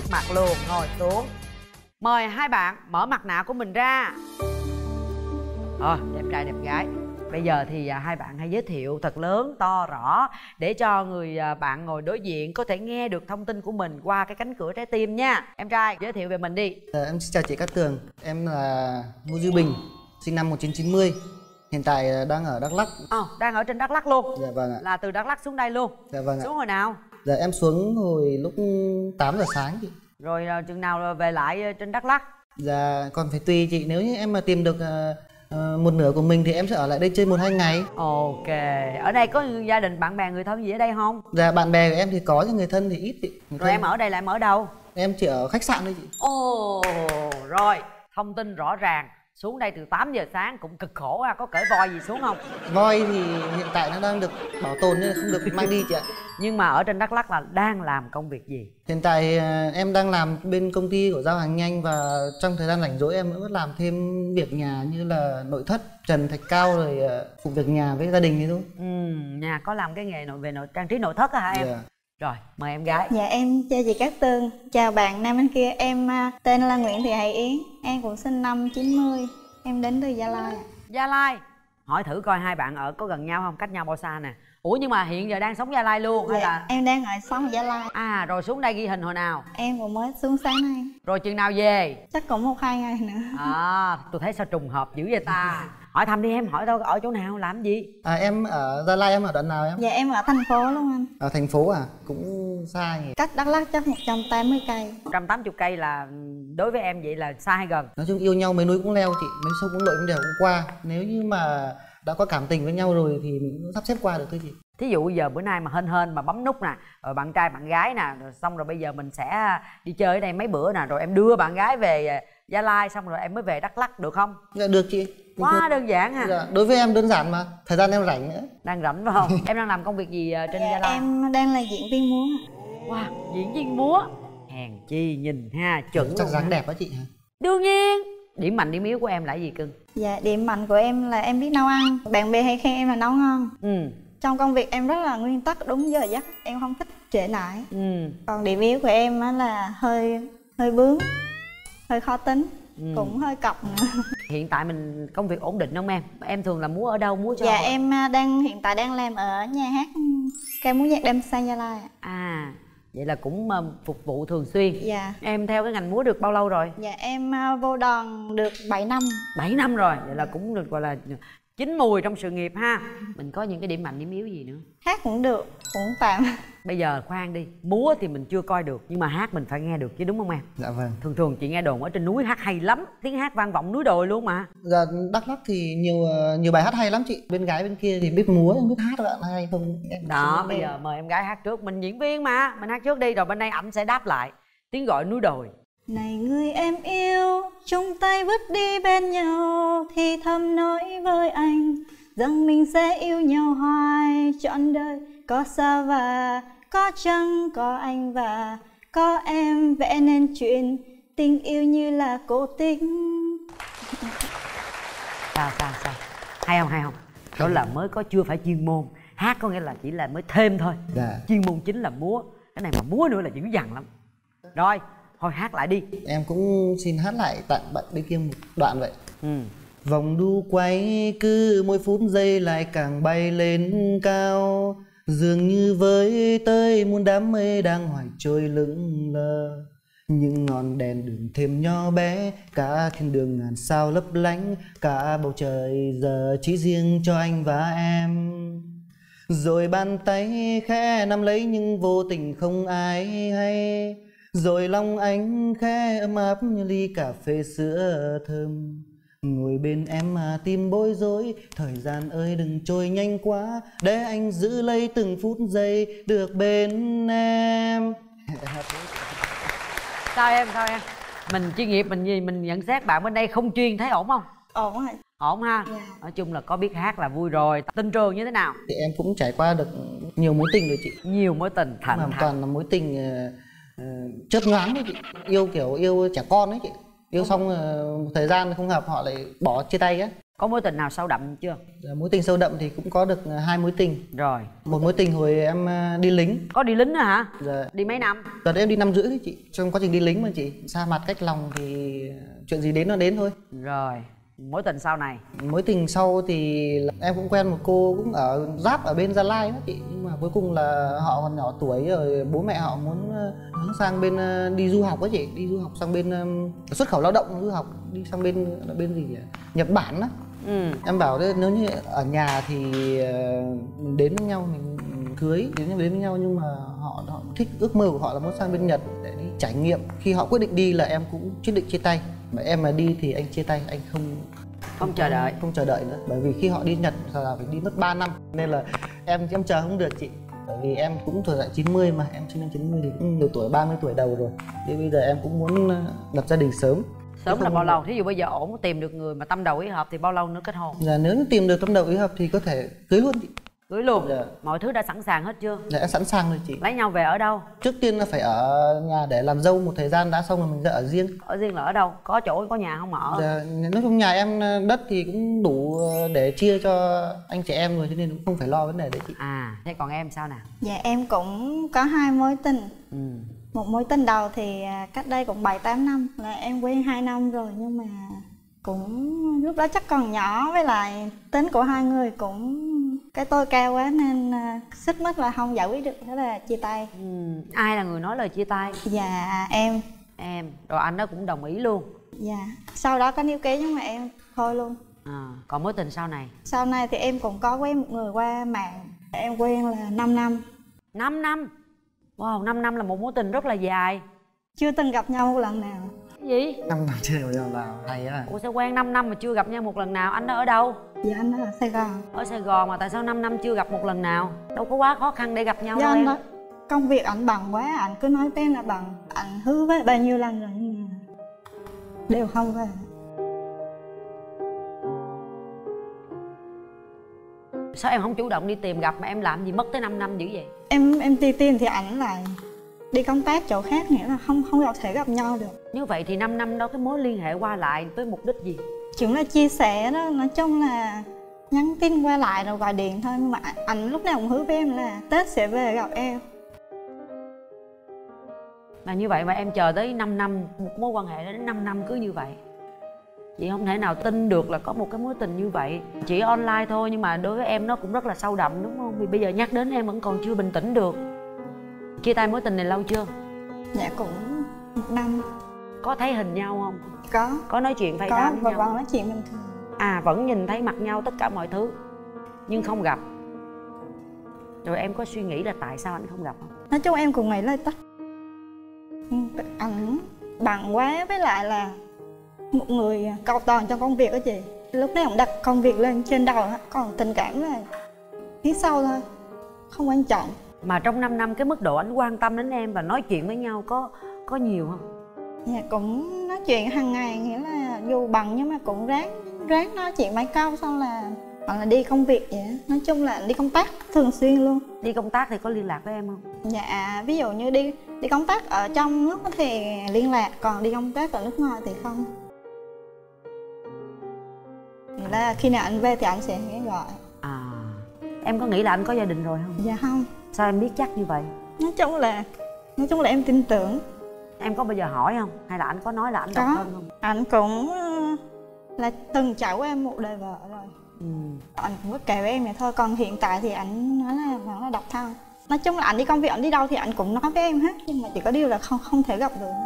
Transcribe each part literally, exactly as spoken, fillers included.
mặt luôn. Ngồi xuống. Mời hai bạn mở mặt nạ của mình ra. Ờ, đẹp trai đẹp gái. Bây giờ thì à, hai bạn hãy giới thiệu thật lớn, to, rõ để cho người à, bạn ngồi đối diện có thể nghe được thông tin của mình qua cái cánh cửa trái tim nha. Em trai, giới thiệu về mình đi. À, em xin chào chị Cát Tường. Em là Ngô Duy Bình, sinh năm một nghìn chín trăm chín mươi. Hiện tại đang ở Đắk Lắk. Ờ, đang ở trên Đắk Lắk luôn. Dạ vâng ạ. Là từ Đắk Lắk xuống đây luôn. Dạ vâng ạ. Xuống hồi nào? Dạ em xuống hồi lúc tám giờ sáng chị. Rồi à, chừng nào về lại trên Đắk Lắk? Dạ còn phải tùy chị. Nếu như em mà tìm được uh, uh, một nửa của mình thì em sẽ ở lại đây chơi một hai ngày. Ok. Ở đây có gia đình, bạn bè, người thân gì ở đây không? Dạ bạn bè của em thì có, nhưng người thân thì ít chị. Người Rồi thân... em ở đây là em ở đâu? Em chỉ ở khách sạn thôi chị. Ồ, rồi. Thông tin rõ ràng. Xuống đây từ tám giờ sáng cũng cực khổ à. Có cởi voi gì xuống không? Voi thì hiện tại nó đang được bảo tồn nên không được mang đi chị ạ. Nhưng mà ở trên Đắk Lắk là đang làm công việc gì? Hiện tại em đang làm bên công ty của giao hàng nhanh, và trong thời gian rảnh rỗi em vẫn làm thêm việc nhà như là nội thất, trần thạch cao, rồi phụ việc nhà với gia đình thế thôi. Ừ, nhà có làm cái nghề nội về nội trang trí nội thất hả em? Yeah. Rồi, mời em gái. Dạ em chào chị Cát Tường. Chào bạn nam bên kia. Em tên là Nguyễn Thị Hải Yến. Em cũng sinh năm chín mươi. Em đến từ Gia Lai. Gia Lai. Hỏi thử coi hai bạn ở có gần nhau không? Cách nhau bao xa nè? Ủa nhưng mà hiện giờ đang sống Gia Lai luôn? Dạ, hay là em đang ở sống ở Gia Lai. À rồi xuống đây ghi hình hồi nào? Em cũng mới xuống sáng nay. Rồi chừng nào về? Chắc cũng một hai ngày nữa. À tôi thấy sao trùng hợp dữ vậy ta. Hỏi thăm đi em, hỏi đâu ở chỗ nào làm gì? À em ở Gia Lai, em ở đoạn nào em? Dạ em ở thành phố luôn anh. Ở thành phố à? Cũng xa nhỉ. Cách Đắk Lắk chắc một trăm tám mươi cây. Một trăm tám mươi cây là đối với em vậy là xa hay gần? Nói chung yêu nhau mấy núi cũng leo chị, mấy sông cũng lội cũng đều cũng qua. Nếu như mà đã có cảm tình với nhau rồi thì mình cũng sắp xếp qua được thôi chị. Thí dụ giờ bữa nay mà hên hên mà bấm nút nè, rồi bạn trai bạn gái nè, rồi xong rồi bây giờ mình sẽ đi chơi ở đây mấy bữa nè, rồi em đưa bạn gái về Gia Lai xong rồi em mới về Đắk Lắk được không? Dạ được chị. Quá đơn giản ha. Dạ, đối với em đơn giản mà, thời gian em rảnh nữa. Đang rảnh phải không? Em đang làm công việc gì trên Dạ, Gia Lai? em đang là diễn viên múa. Wow, diễn viên múa. Hèn chi nhìn ha, chuẩn chắc luôn dáng ha. đẹp đó chị hả? Đương nhiên. Điểm mạnh điểm yếu của em là gì cưng? Dạ điểm mạnh của em là em biết nấu ăn. Bạn bè hay khen em là nấu ngon. Ừ. Trong công việc em rất là nguyên tắc, đúng giờ giấc, em không thích trễ nải. Ừ. Còn điểm yếu của em á là hơi hơi bướng, hơi khó tính, ừ. cũng hơi cọc nữa. Hiện tại mình công việc ổn định không em? Em thường là múa ở đâu, múa cho? Dạ em đang hiện tại đang làm ở nhà hát ca múa nhạc đêm Sa Gia Lai. À vậy là cũng phục vụ thường xuyên. Dạ. Em theo cái ngành múa được bao lâu rồi? Dạ em vô đoàn được bảy năm. bảy năm rồi, vậy là cũng được gọi là chín mùi trong sự nghiệp ha. Mình có những cái điểm mạnh điểm yếu gì nữa? Hát cũng được, cũng tạm. Bây giờ khoan đi, múa thì mình chưa coi được, nhưng mà hát mình phải nghe được chứ đúng không em? Dạ vâng. Thường thường chị nghe đồn ở trên núi hát hay lắm, tiếng hát vang vọng núi đồi luôn mà. Dạ Đắk Lắk thì nhiều nhiều bài hát hay lắm chị. Bên gái bên kia thì biết múa, biết hát bạn hay không? Em đó, bây giờ mời em gái hát trước, mình diễn viên mà, mình hát trước đi rồi bên đây ảnh sẽ đáp lại. Tiếng gọi núi đồi. Này người em yêu, chung tay bước đi bên nhau, thì thầm nói với anh rằng mình sẽ yêu nhau hoài trọn đời. Có xa và có trăng, có anh và có em, vẽ nên chuyện tình yêu như là cố tình. Sao sao sao? Hay không hay không? Đó là mới có chưa phải chuyên môn. Hát có nghĩa là chỉ là mới thêm thôi. Dạ. Chuyên môn chính là múa. Cái này mà múa nữa là dữ dằn lắm. Rồi, thôi hát lại đi. Em cũng xin hát lại tặng bạn bên kia một đoạn vậy. Ừ. Vòng đu quay cứ mỗi phút giây lại càng bay lên cao, dường như với tới muôn đám mây đang hoài trôi lững lờ. Những ngọn đèn đường thêm nhỏ bé, cả thiên đường ngàn sao lấp lánh, cả bầu trời giờ chỉ riêng cho anh và em. Rồi bàn tay khẽ nắm lấy nhưng vô tình không ai hay, rồi lòng anh khẽ ấm áp như ly cà phê sữa thơm. Ngồi bên em mà tim bối rối, thời gian ơi đừng trôi nhanh quá, để anh giữ lấy từng phút giây được bên em. Sao em, sao em? Mình chuyên nghiệp, mình gì mình nhận xét bạn bên đây không chuyên, thấy ổn không? Ổn rồi. Ổn ha. Dạ. Nói chung là có biết hát là vui rồi. Tình trường như thế nào? Thì em cũng trải qua được nhiều mối tình rồi chị. Nhiều mối tình thành Hoàn thật. toàn là mối tình uh, uh, chớp nhoáng thôi chị. Yêu kiểu yêu trẻ con ấy chị. Yêu xong uh, một thời gian không hợp họ lại bỏ chia tay á. Có mối tình nào sâu đậm chưa? Dạ, mối tình sâu đậm thì cũng có được hai mối tình. Rồi. Một mối tình hồi em đi lính. Có đi lính nữa hả? Dạ. Đi mấy năm? Đợt em đi năm rưỡi đấy chị. Trong quá trình đi lính mà chị, xa mặt cách lòng thì chuyện gì đến nó đến thôi. Rồi. Mối tình sau này? Mối tình sau thì em cũng quen một cô cũng ở giáp ở bên Gia Lai đó chị. Nhưng mà cuối cùng là họ còn nhỏ tuổi rồi, bố mẹ họ muốn hướng sang bên đi du học đó chị. Đi du học sang bên xuất khẩu lao động, du học đi sang bên bên gì nhỉ? Nhật Bản đó. Ừ. Em bảo đấy, nếu như ở nhà thì mình đến với nhau, mình cưới đến với nhau, nhưng mà họ, họ thích, ước mơ của họ là muốn sang bên Nhật để đi trải nghiệm. Khi họ quyết định đi là em cũng quyết định chia tay. Mà em mà đi thì anh chia tay, anh không không, không chờ đợi không chờ đợi nữa, bởi vì khi họ đi Nhật là phải đi mất ba năm, nên là em em chờ không được chị. Bởi vì em cũng tuổi lại chín mươi mà, em sinh năm chín mươi thì cũng nhiều tuổi, ba mươi tuổi đầu rồi. Thì bây giờ em cũng muốn lập gia đình sớm. Sớm là bao lâu? Thí dụ bây giờ ổn tìm được người mà tâm đầu ý hợp thì bao lâu nữa kết hôn? Dạ, nếu như tìm được tâm đầu ý hợp thì có thể cưới luôn chị. Cưới luôn? Dạ. Mọi thứ đã sẵn sàng hết chưa? Dạ, em sẵn sàng rồi chị. Lấy nhau về ở đâu? Trước tiên là phải ở nhà để làm dâu một thời gian đã, xong rồi mình ra ở riêng. Ở riêng là ở đâu? Có chỗ, có nhà không ở? Dạ, nói chung nhà em đất thì cũng đủ để chia cho anh chị em rồi, cho nên cũng không phải lo vấn đề đấy chị. À, thế còn em sao nào? Dạ em cũng có hai mối tình. Ừ. Một mối tình đầu thì cách đây cũng bảy tám năm, là em quen hai năm rồi, nhưng mà cũng lúc đó chắc còn nhỏ, với lại tính của hai người cũng cái tôi cao quá nên xích mích là không giải quyết được, thế là chia tay. Ừ. Ai là người nói lời chia tay? Dạ em. Em. Rồi anh đó cũng đồng ý luôn? Dạ. Sau đó có níu kéo nhưng mà em thôi luôn. À, còn mối tình sau này? Sau này thì em cũng có quen một người qua mạng. Em quen là năm năm. năm năm? Wow, năm năm là một mối tình rất là dài. Chưa từng gặp nhau một lần nào. Cái gì? năm năm chưa gặp nhau nào, hay á. Ủa sao quen năm năm mà chưa gặp nhau một lần nào? Anh đó ở đâu? Dạ anh đó ở Sài Gòn. Ở Sài Gòn mà tại sao năm năm chưa gặp một lần nào? Đâu có quá khó khăn để gặp nhau dạ đâu anh em. đó, công việc ảnh bận quá, ảnh cứ nói tên là bận. Ảnh hứa với bao nhiêu lần rồi nhưng mà đều không về. Sao em không chủ động đi tìm gặp mà em làm gì mất tới năm năm dữ vậy? Em em đi tìm thì ảnh lại đi công tác chỗ khác, nghĩa là không không có thể gặp nhau được. Như vậy thì năm năm đó cái mối liên hệ qua lại với mục đích gì? Chúng là chia sẻ đó, nói chung là nhắn tin qua lại rồi gọi điện thôi. Nhưng mà ảnh lúc nào cũng hứa với em là Tết sẽ về gặp em. Mà như vậy mà em chờ tới năm năm, một mối quan hệ đến năm năm cứ như vậy. Chị không thể nào tin được là có một cái mối tình như vậy. Chỉ online thôi nhưng mà đối với em nó cũng rất là sâu đậm đúng không? Vì bây giờ nhắc đến em vẫn còn chưa bình tĩnh được. Chia tay mối tình này lâu chưa? Dạ cũng một năm. Có thấy hình nhau không? Có. Có nói chuyện FaceTime có, với và nhau? vẫn nói chuyện bình thường. À, vẫn nhìn thấy mặt nhau tất cả mọi thứ nhưng không gặp. Rồi em có suy nghĩ là tại sao anh không gặp không? Nói chung em cũng nghĩ là tất ảnh bận quá, với lại là một người cầu toàn trong công việc đó chị. Lúc đấy ông đặt công việc lên trên đầu, còn tình cảm là phía sau thôi, không quan trọng. Mà trong năm năm cái mức độ anh quan tâm đến em và nói chuyện với nhau có có nhiều không? Dạ cũng nói chuyện hàng ngày, nghĩa là dù bận nhưng mà cũng ráng ráng nói chuyện mấy câu, xong là hoặc là đi công việc vậy. Nói chung là đi công tác thường xuyên luôn. Đi công tác thì có liên lạc với em không? Dạ ví dụ như đi đi công tác ở trong nước thì liên lạc, còn đi công tác ở nước ngoài thì không. Nghĩa là khi nào anh về thì anh sẽ gọi. À, em có nghĩ là anh có gia đình rồi không? Dạ không. Sao em biết chắc như vậy? Nói chung là nói chung là em tin tưởng. Em có bao giờ hỏi không? Hay là anh có nói là anh độc thân không? Anh cũng là từng trải qua em một đời vợ rồi. Ừ. Anh cũng có kể với em vậy thôi, còn hiện tại thì anh nói là vẫn là độc thân. Nói chung là anh đi công việc, anh đi đâu thì anh cũng nói với em hết, nhưng mà chỉ có điều là không không thể gặp được.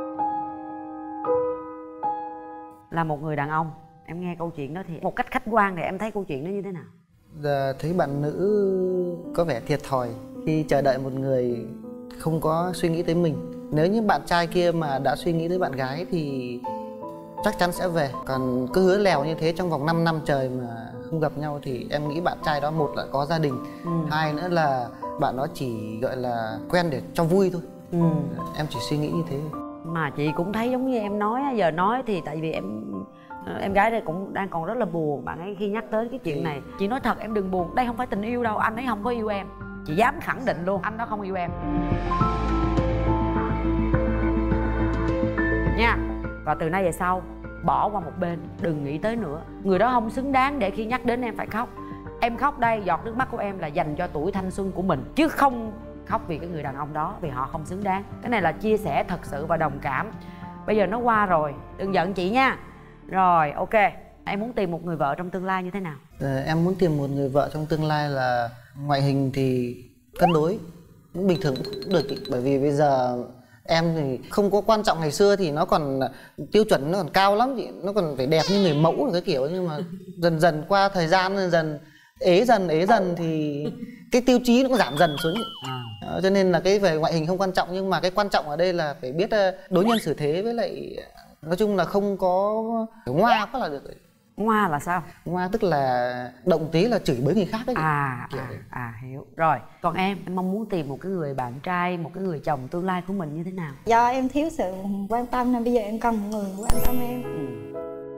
Là một người đàn ông, em nghe câu chuyện đó thì một cách khách quan thì em thấy câu chuyện đó như thế nào? Giờ thấy bạn nữ có vẻ thiệt thòi khi chờ đợi một người không có suy nghĩ tới mình. Nếu như bạn trai kia mà đã suy nghĩ tới bạn gái thì chắc chắn sẽ về. Còn cứ hứa lèo như thế trong vòng năm năm trời mà không gặp nhau thì em nghĩ bạn trai đó một là có gia đình, ừ. hai nữa là bạn đó chỉ gọi là quen để cho vui thôi. Ừ. Em chỉ suy nghĩ như thế. Mà chị cũng thấy giống như em nói, giờ nói thì tại vì em em gái đây cũng đang còn rất là buồn. Bạn ấy khi nhắc tới cái chuyện này, chị nói thật em đừng buồn, đây không phải tình yêu đâu, anh ấy không có yêu em. Chị dám khẳng định luôn, anh đó không yêu em nha. Và từ nay về sau bỏ qua một bên, đừng nghĩ tới nữa. Người đó không xứng đáng để khi nhắc đến em phải khóc. Em khóc đây, giọt nước mắt của em là dành cho tuổi thanh xuân của mình, chứ không khóc vì cái người đàn ông đó, vì họ không xứng đáng. Cái này là chia sẻ thật sự và đồng cảm. Bây giờ nó qua rồi, đừng giận chị nha. Rồi, ok. Em muốn tìm một người vợ trong tương lai như thế nào? Ờ, em muốn tìm một người vợ trong tương lai là ngoại hình thì cân đối, cũng bình thường cũng được. Bởi vì bây giờ em thì không có quan trọng, ngày xưa thì nó còn tiêu chuẩn nó còn cao lắm chị, nó còn phải đẹp như người mẫu rồi cái kiểu. Nhưng mà dần dần qua thời gian dần dần ế dần ế dần thì cái tiêu chí nó cũng giảm dần xuống. À, cho nên là cái về ngoại hình không quan trọng, nhưng mà cái quan trọng ở đây là phải biết đối nhân xử thế, với lại nói chung là không có ngoa quá là được. Ngoa là sao? Ngoa tức là động tí là chửi bới người khác đấy. À, à, à hiểu. Rồi, còn em, em mong muốn tìm một cái người bạn trai, một cái người chồng tương lai của mình như thế nào? Do em thiếu sự quan tâm nên bây giờ em cần một người quan tâm em. Ừ.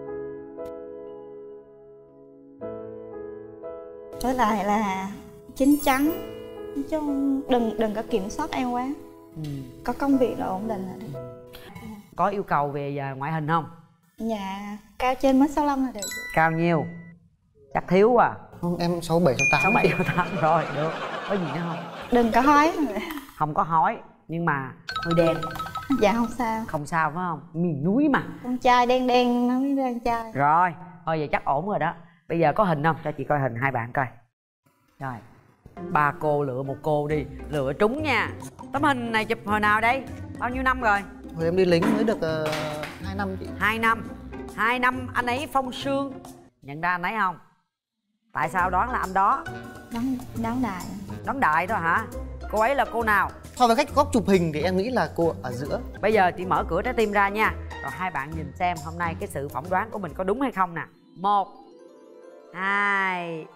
Với lại là chín chắn, chứ đừng đừng có kiểm soát em quá. Ừ. Có công việc là ổn định rồi. Có yêu cầu về ngoại hình không? Dạ, cao trên mét sáu lăm là được. Cao nhiêu? Chắc thiếu à. Không, em sáu bảy sáu tám. Sáu bảy sáu tám rồi, được. Có gì nữa không? Đừng có hói. Không có hói, nhưng mà hơi đen. Dạ không sao. Không sao phải không? Miền núi mà. Con trai đen đen nó mới con trai. Rồi, thôi vậy chắc ổn rồi đó. Bây giờ có hình không? Cho chị coi hình hai bạn coi. Rồi, ba cô lựa một cô đi, lựa trúng nha. Tấm hình này chụp hồi nào đây? Bao nhiêu năm rồi? Hồi em đi lính mới được uh, hai năm chị. Hai năm. Hai năm anh ấy phong sương. Nhận ra anh ấy không? Tại sao đoán là anh đó? Đón, đón đại. Đón đại thôi hả? Cô ấy là cô nào? So với cách góc chụp hình thì em nghĩ là cô ở giữa. Bây giờ chị mở cửa trái tim ra nha. Rồi hai bạn nhìn xem hôm nay cái sự phỏng đoán của mình có đúng hay không nè. Một, hai,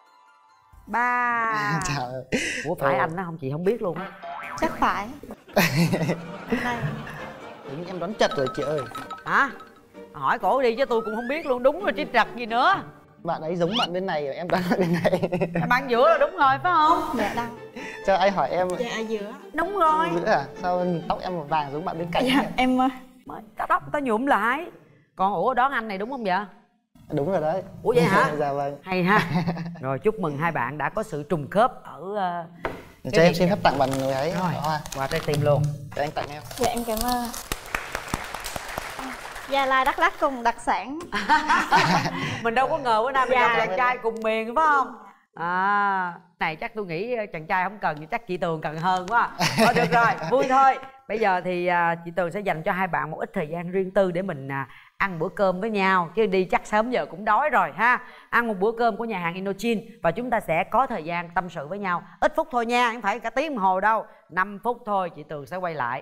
ba. Trời ơi. Ủa phải anh đó không? Chị không biết luôn á. Chắc phải. Đúng, em đoán chật rồi chị ơi. Hả? Hỏi cổ đi chứ tôi cũng không biết luôn. Đúng rồi chứ trật gì nữa. Bạn ấy giống bạn bên này, em đoán bạn bên này. Bạn giữa là đúng rồi phải không? Dạ đâu. Cho ai hỏi em. Dạ ở giữa. Đúng rồi. Giữa à? Sao nhìn tóc em màu vàng giống bạn bên cạnh? Dạ em Mới cắt tóc tao nhuộm lại. Còn ủa đón anh này đúng không vậy? Đúng rồi đấy. Ủa vậy hả? Dạ vâng. Hay ha. Rồi chúc mừng hai bạn đã có sự trùng khớp ở uh, cho em xin phép tặng bạn người ấy. Rồi, qua trái tim luôn. Để anh tặng em. Dạ em cảm ơn. Gia Lai Đắk Lắk cùng đặc sản. Mình đâu có ngờ bữa nay mình Dạ. gặp chàng trai cùng miền phải không? À, này chắc tôi nghĩ chàng trai không cần, chắc chị Tường cần hơn quá. Thôi được rồi, vui thôi. Bây giờ thì à, chị Tường sẽ dành cho hai bạn một ít thời gian riêng tư để mình à, ăn bữa cơm với nhau. Chứ đi chắc sớm giờ cũng đói rồi ha. Ăn một bữa cơm của nhà hàng Indochine và chúng ta sẽ có thời gian tâm sự với nhau. Ít phút thôi nha, không phải cả tiếng đồng hồ đâu. năm phút thôi, chị Tường sẽ quay lại.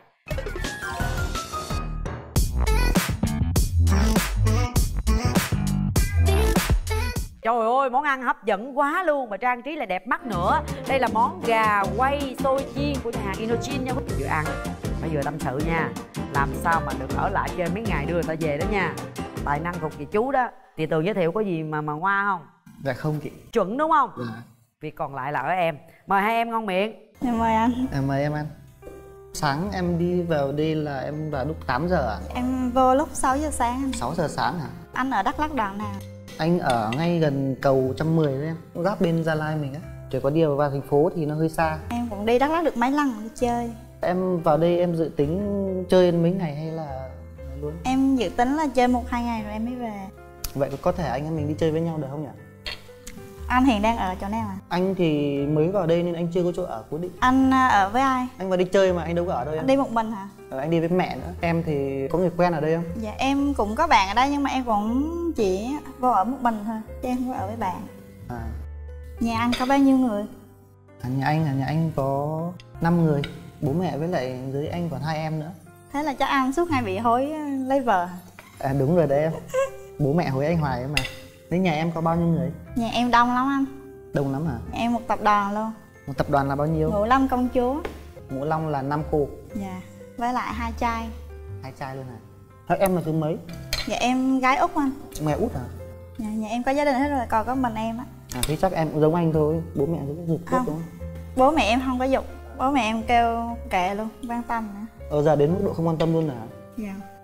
Trời ơi, món ăn hấp dẫn quá luôn mà trang trí lại đẹp mắt nữa. Đây là món gà quay xôi chiên của nhà hàng Indochine nha. Vừa ăn, phải vừa tâm sự nha. Làm sao mà được ở lại chơi mấy ngày đưa người ta về đó nha. Tài năng thuộc về chú đó. Chị Tường giới thiệu có gì mà mà ngoa không? Dạ không chị. Chuẩn đúng không? Dạ. Việc còn lại là ở em. Mời hai em ngon miệng. Em mời anh. Em mời em ăn. Sáng em đi vào đây là em vào lúc tám giờ à? Em vô lúc sáu giờ sáng anh. sáu giờ sáng hả? Anh ở Đắk Lắk đoạn nào? Anh ở ngay gần cầu một trăm mười đấy em, giáp bên Gia Lai mình á. Chỉ có điều vào thành phố thì nó hơi xa. Em cũng đi Đắk Lắk được mấy lần đi chơi. Em vào đây em dự tính chơi mấy ngày hay là luôn? Em dự tính là chơi một hai ngày rồi em mới về. Vậy có thể anh em mình đi chơi với nhau được không nhỉ? Anh hiện đang ở chỗ nào ạ? Anh thì mới vào đây nên anh chưa có chỗ ở cố định. Anh ở với ai? Anh vào đi chơi mà anh đâu có ở đâu em. Anh đi một mình hả? Ờ, anh đi với mẹ nữa. Em thì có người quen ở đây không? Dạ em cũng có bạn ở đây nhưng mà em cũng chỉ vô ở một mình thôi chứ em không có ở với bạn. À. Nhà anh có bao nhiêu người? À, nhà anh à, nhà anh có năm người. Bố mẹ với lại dưới anh còn hai em nữa. Thế là chắc anh suốt ngày bị hối lấy vợ. À đúng rồi đấy em. Bố mẹ hối anh hoài em mà. Thế nhà em có bao nhiêu người? Nhà em đông lắm anh. Đông lắm hả? Em một tập đoàn luôn. Một tập đoàn là bao nhiêu? Ngũ Long công chúa. Ngũ Long là năm cô. Dạ. Với lại hai trai. Hai trai luôn hả? Thế em là thứ mấy? Dạ em gái út anh. Mẹ út hả? Dạ, nhà em có gia đình hết rồi, còn có mình em á. À thế chắc em cũng giống anh thôi. Bố mẹ rất giục tốt đúng không? Bố mẹ em không có giục. Bố mẹ em kêu kệ luôn, quan tâm nữa. Ờ giờ đến mức độ không quan tâm luôn hả? Dạ.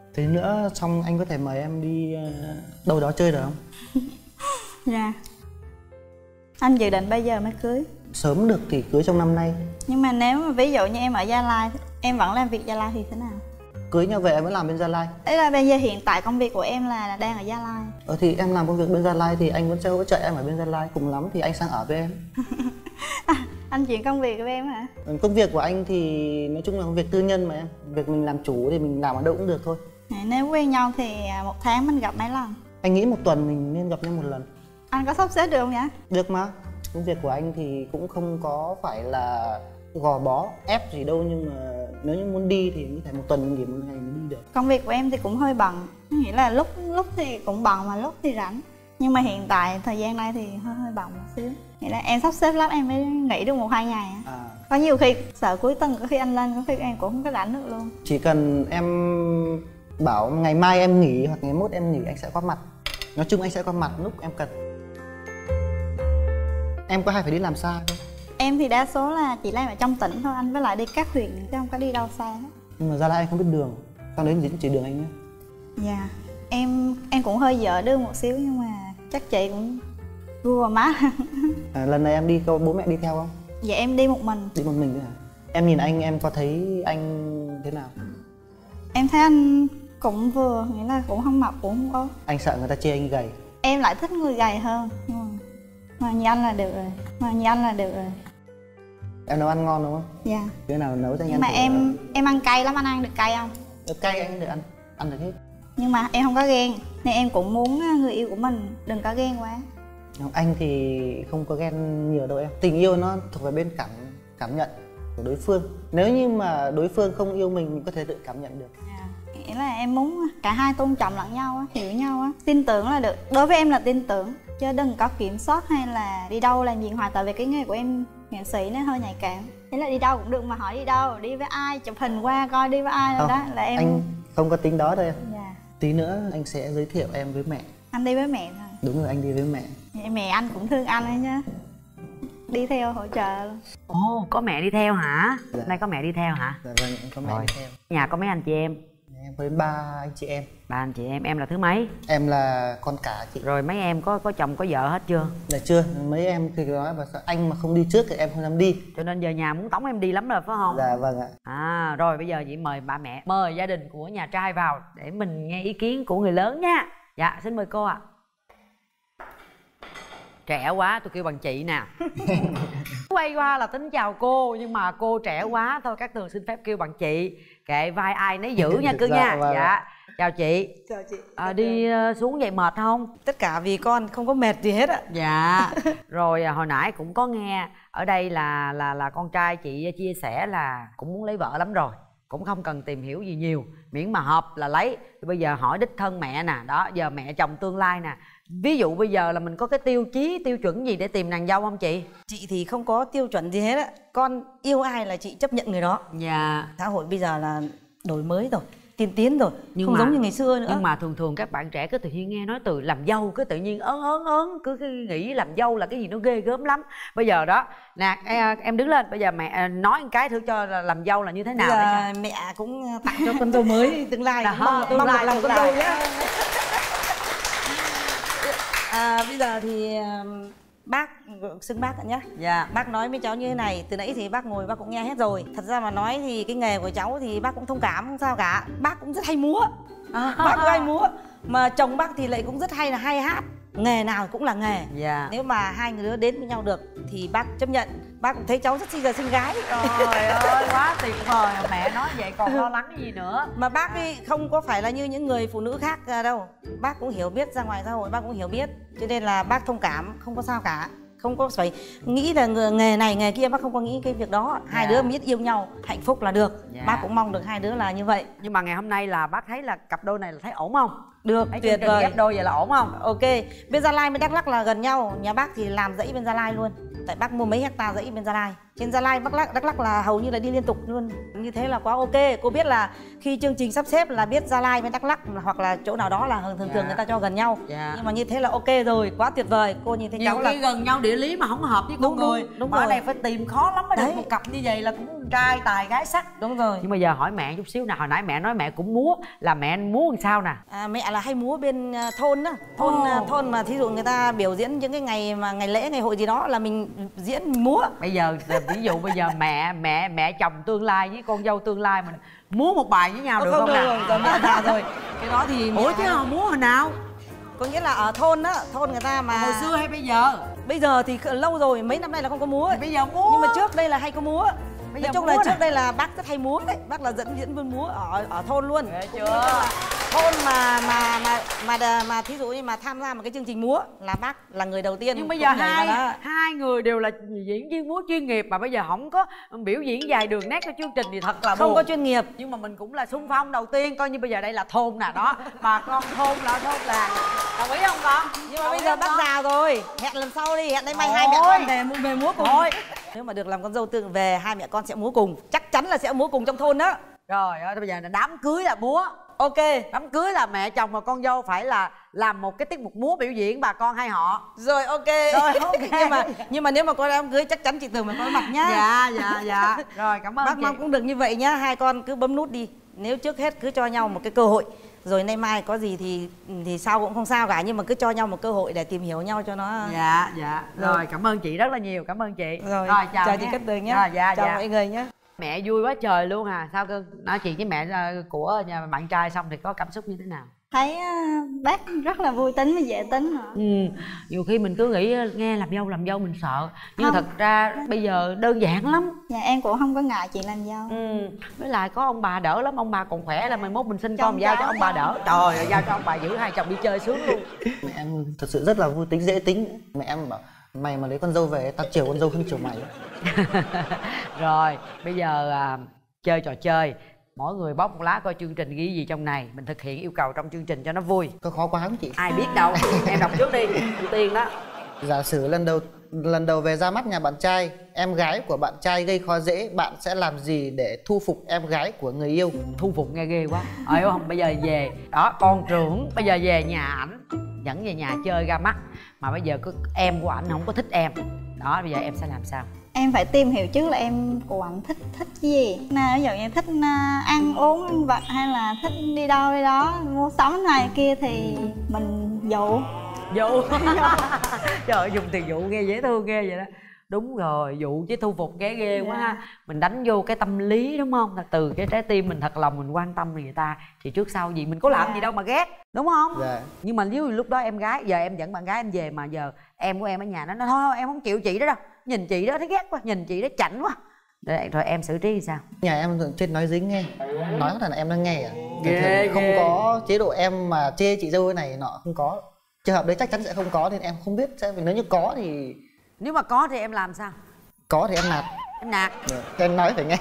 Thế nữa xong anh có thể mời em đi đâu đó chơi được không? Dạ. Anh dự định bây giờ mới cưới. Sớm được thì cưới trong năm nay. Nhưng mà nếu mà ví dụ như em ở Gia Lai, em vẫn làm việc Gia Lai thì thế nào? Cưới nhau về em vẫn làm bên Gia Lai. Đấy là bây giờ hiện tại công việc của em là đang ở Gia Lai. Ờ thì em làm công việc bên Gia Lai thì anh vẫn sẽ hỗ trợ em ở bên Gia Lai, cùng lắm thì anh sang ở với em. À, anh chuyển công việc của em hả? Công việc của anh thì nói chung là công việc tư nhân mà em. Việc mình làm chủ thì mình làm ở đâu cũng được thôi. Nếu quen nhau thì một tháng mình gặp mấy lần? Anh nghĩ một tuần mình nên gặp nhau một lần. Anh có sắp xếp được không nhỉ? Được mà. Công việc của anh thì cũng không có phải là gò bó, ép gì đâu, nhưng mà nếu như muốn đi thì có thể một tuần nghỉ một ngày mới đi được. Công việc của em thì cũng hơi bận, nghĩa là lúc lúc thì cũng bận mà lúc thì rảnh. Nhưng mà hiện tại thời gian này thì hơi hơi bận một xíu. Nghĩa là em sắp xếp lắm em mới nghỉ được một hai ngày. À. Có nhiều khi sợ cuối tuần có khi anh lên, có khi em cũng không có rảnh được luôn. Chỉ cần em bảo ngày mai em nghỉ hoặc ngày mốt em nghỉ, anh sẽ có mặt. Nói chung anh sẽ có mặt lúc em cần. Em có hay phải đi làm xa không? Em thì đa số là chỉ làm ở trong tỉnh thôi anh, với lại đi các huyện chứ không có đi đâu xa hết. Nhưng mà Gia Lai anh không biết đường, sang đến chỉ, chỉ đường anh nhé. Dạ, em em cũng hơi dở đường một xíu nhưng mà chắc chị cũng vua má. À, lần này em đi có bố mẹ đi theo không? Dạ em đi một mình. Đi một mình thôi hả? Em nhìn anh em có thấy anh thế nào? Em thấy anh cũng vừa, nghĩa là cũng không mập cũng không ốm. Anh sợ người ta chê anh gầy. Em lại thích người gầy hơn. Mà như anh là được rồi, mà như anh là được rồi. Em nấu ăn ngon đúng không? Dạ. Cái nào nấu cho anh nhưng ăn? Mà em rồi. Em ăn cay lắm, anh ăn được cay không? Được cay anh được ăn, ăn được hết. Nhưng mà em không có ghen, nên em cũng muốn người yêu của mình đừng có ghen quá. Anh thì không có ghen nhiều đâu em. Tình yêu nó thuộc về bên cảm cảm nhận của đối phương. Nếu như mà đối phương không yêu mình, mình có thể tự cảm nhận được. Yeah. Nghĩa là em muốn cả hai tôn trọng lẫn nhau, hiểu nhau, tin tưởng là được. Đối với em là tin tưởng, chứ đừng có kiểm soát hay là đi đâu làm gì hoài. Tại vì cái nghề của em nghệ sĩ nó hơi nhạy cảm. Thế là đi đâu cũng được mà hỏi đi đâu, đi với ai, chụp hình qua coi đi với ai. Không, đó là em anh không có tính đó đâu em. Yeah. Tí nữa anh sẽ giới thiệu em với mẹ. Anh đi với mẹ thôi. Đúng rồi, anh đi với mẹ. Mẹ anh cũng thương anh ấy nhá, đi theo hỗ trợ luôn. Ồ, có mẹ đi theo hả? Dạ. Nay có mẹ đi theo hả? Dạ vâng, có mẹ Rồi. đi theo. Nhà có mấy anh chị em? Em với ba anh chị em. Ba anh chị em, em là thứ mấy? Em là con cả chị. Rồi mấy em có có chồng có vợ hết chưa? Là chưa, mấy em thì nói mà sao anh mà không đi trước thì em không dám đi. Cho nên giờ nhà muốn tống em đi lắm rồi phải không? Dạ vâng ạ. À rồi bây giờ chị mời ba mẹ, mời gia đình của nhà trai vào để mình nghe ý kiến của người lớn nha. Dạ xin mời cô ạ. À. Trẻ quá tôi kêu bằng chị nè. Quay qua là tính chào cô nhưng mà cô trẻ quá thôi, các tường xin phép kêu bằng chị. Kệ vai ai nấy giữ nha cưng nha. Vâng. Dạ chào chị. Chào chị. À, đi uh, xuống vậy mệt không? Tất cả vì con không có mệt gì hết ạ. Dạ. Rồi hồi nãy cũng có nghe ở đây là là là con trai chị chia sẻ là cũng muốn lấy vợ lắm rồi, cũng không cần tìm hiểu gì nhiều, miễn mà hợp là lấy. Bây giờ hỏi đích thân mẹ nè, đó giờ mẹ chồng tương lai nè. Ví dụ bây giờ là mình có cái tiêu chí, tiêu chuẩn gì để tìm nàng dâu không chị? Chị thì không có tiêu chuẩn gì hết á. Con yêu ai là chị chấp nhận người đó. Dạ. Xã hội bây giờ là đổi mới rồi, tiên tiến rồi, nhưng không mà, giống như ngày xưa nữa. Nhưng mà thường thường các bạn trẻ cứ tự nhiên nghe nói từ làm dâu cứ tự nhiên ớn ớn ớn, cứ, cứ nghĩ làm dâu là cái gì nó ghê gớm lắm. Bây giờ đó nè em đứng lên, bây giờ mẹ nói một cái thử cho làm dâu là như thế nào. Bây giờ mẹ cũng tặng cho con dâu mới tương lai. Đó, mong tương mong lai, được làm tương con dâu lai. nhé. À, bây giờ thì bác xưng bác ạ nhé. Dạ. Bác nói với cháu như thế này, từ nãy thì bác ngồi bác cũng nghe hết rồi. Thật ra mà nói thì cái nghề của cháu thì bác cũng thông cảm, không sao cả. Bác cũng rất hay múa. À, bác cũng hay múa. Mà chồng bác thì lại cũng rất hay là hay hát. Nghề nào cũng là nghề. Dạ. Nếu mà hai người đứa đến với nhau được thì bác chấp nhận. Bác cũng thấy cháu rất xinh giờ xinh gái. Trời ơi quá tuyệt vời, mẹ nói vậy còn lo lắng cái gì nữa. Mà bác ấy không có phải là như những người phụ nữ khác đâu. Bác cũng hiểu biết, ra ngoài xã hội bác cũng hiểu biết. Cho nên là bác thông cảm, không có sao cả. Không có phải nghĩ là nghề này nghề kia, bác không có nghĩ cái việc đó. Hai Dạ. đứa biết yêu nhau hạnh phúc là được. Dạ. Bác cũng mong được hai đứa là như vậy. Nhưng mà ngày hôm nay là bác thấy là cặp đôi này là thấy ổn không? Được, Thấy tuyệt chương trình vời. ghép đôi vậy là ổn không? Ok, bên Gia Lai với Đắk Lắk là gần nhau. Nhà bác thì làm dãy bên Gia Lai luôn. Tại bác mua mấy hecta dãy bên Gia Lai. Trên Gia Lai, Bắc Lắk, Đắk Lắk là hầu như là đi liên tục luôn. Như thế là quá ok. Cô biết là khi chương trình sắp xếp là biết Gia Lai với Đắk Lắk hoặc là chỗ nào đó là thường thường Dạ. người ta cho gần nhau. Dạ. Nhưng mà như thế là ok rồi, quá tuyệt vời. Cô nhìn thấy Nhiều cháu khi là gần nhau địa lý mà không hợp với con Đúng, đúng, người. đúng Mà ở rồi. đây phải tìm khó lắm mới được Đấy. một cặp như vậy là cũng trai tài gái sắc. đúng rồi. Nhưng mà giờ hỏi mẹ chút xíu nào, hồi nãy mẹ nói mẹ cũng múa, là mẹ múa làm sao nè? À, mẹ là hay múa bên à, thôn đó, thôn Ồ. à, thôn mà thí dụ người ta biểu diễn những cái ngày mà ngày lễ ngày hội gì đó là mình diễn mình múa. Bây giờ ví dụ bây giờ mẹ mẹ mẹ chồng tương lai với con dâu tương lai mình múa một bài với nhau được không không được nào? rồi, rồi mẹ già rồi. Cái đó thì Ủa chứ không múa hồi nào? có nghĩa là ở thôn đó, thôn người ta mà Hồi xưa hay bây giờ? bây giờ thì lâu rồi, mấy năm nay là không có múa. Thì bây giờ múa. Nhưng mà trước đây là hay có múa. Bây Nói giờ chung múa là nè. trước đây là bác rất hay múa đấy, bác là dẫn diễn viên múa ở ở thôn luôn. Ghê Cũng chưa? như là thôn mà mà mà mà mà, mà thí dụ như mà tham gia một cái chương trình múa là bác là người đầu tiên. Nhưng bây cũng giờ nhảy vào hai đó. hai người đều là diễn viên múa chuyên nghiệp mà bây giờ không có biểu diễn dài đường nét của chương trình thì thật là Không buồn. có chuyên nghiệp. Nhưng mà mình cũng là xung phong đầu tiên, coi như bây giờ đây là thôn nè đó, bà con thôn là thôn làng. Đồng ý không con? Nhưng mà bây giờ bác già rồi, hẹn lần sau đi, hẹn đây mai Thôi. hai mẹ con về về múa cùng. Thôi. Nếu mà được làm con dâu tương về, hai mẹ con sẽ múa cùng, chắc chắn là sẽ múa cùng trong thôn đó. Rồi ơi, bây giờ là đám cưới là múa. Ok. Đám cưới là mẹ chồng và con dâu phải là làm một cái tiết mục múa biểu diễn bà con hai họ. Rồi ok. Rồi, ok. nhưng mà nhưng mà nếu mà có đám cưới chắc chắn chị Tường phải có mặt nhá. Dạ dạ dạ. Rồi cảm ơn Bác chị. mong cũng được như vậy nhá, hai con cứ bấm nút đi. Nếu trước hết cứ cho nhau một cái cơ hội, rồi nay mai có gì thì thì sao cũng không sao cả, nhưng mà cứ cho nhau một cơ hội để tìm hiểu nhau cho nó. Dạ dạ. Rồi, Rồi. cảm ơn chị rất là nhiều, cảm ơn chị. Rồi, chào, chào chị nha. Cát Tường nhé. Rồi, dạ chào dạ. mọi người nhé. Mẹ vui quá trời luôn à. Sao cơ? Nói chuyện với mẹ ờ, của nhà bạn trai xong thì có cảm xúc như thế nào? Thấy à, bác rất là vui tính và dễ tính hả? Ừ, nhiều khi mình cứ nghĩ nghe làm dâu làm dâu mình sợ, nhưng Không. thật ra bây giờ đơn giản lắm. Dạ em cũng không có ngại chị làm dâu. Ừ, với lại có ông bà đỡ lắm, ông bà còn khỏe là mai mốt mình sinh Chồng con giao cho cháu ông bà đỡ. không. Trời ơi, giao cho ông bà giữ hai chồng đi chơi sướng luôn. Mẹ em thật sự rất là vui tính, dễ tính. Mẹ em bảo mày mà lấy con dâu về tao chiều con dâu hơn chiều mày. Rồi bây giờ à, chơi trò chơi, mỗi người bóc một lá coi chương trình ghi gì trong này, mình thực hiện yêu cầu trong chương trình cho nó vui. Có khó quá không chị? Ai biết đâu. Em đọc trước đi, đầu tiên đó. Giả sử lần đầu lần đầu về ra mắt nhà bạn trai, em gái của bạn trai gây khó dễ, bạn sẽ làm gì để thu phục em gái của người yêu? Thu phục nghe ghê quá. Hiểu không? Bây giờ về đó, con trưởng bây giờ về nhà ảnh, dẫn về nhà chơi ra mắt, mà bây giờ cứ em của ảnh không có thích em, đó bây giờ em sẽ làm sao? Em phải tìm hiểu trước là em của anh thích thích cái gì. Nào ví dụ như thích à, ăn uống ăn vặt hay là thích đi đâu đi đó mua sắm này kia thì mình dụ. Dụ. Trời ơi, dùng từ dụ nghe dễ thương ghê vậy đó. Đúng rồi, dụ chứ thu phục ghê ghê quá ha. Mình đánh vô cái tâm lý đúng không? Từ cái trái tim mình thật lòng mình quan tâm người ta thì trước sau gì mình có làm Dạ. gì đâu mà ghét, đúng không? Dạ. Nhưng mà nếu lúc đó em gái, giờ em dẫn bạn gái em về mà giờ em của em ở nhà nó nói thôi, thôi em không chịu chị đó đâu, nhìn chị đó thấy ghét quá, nhìn chị đó chảnh quá, rồi, rồi em xử trí thì sao? Nhà em trên nói dính nghe, nói là em đang nghe à. Ghê, Thường thường không ghê. có chế độ em mà chê chị dâu này nọ, không có. Trường hợp đấy chắc chắn sẽ không có, nên em không biết sẽ, nếu như có thì Nếu mà có thì em làm sao? có thì em nạt. Em nạt. Em nói phải nghe.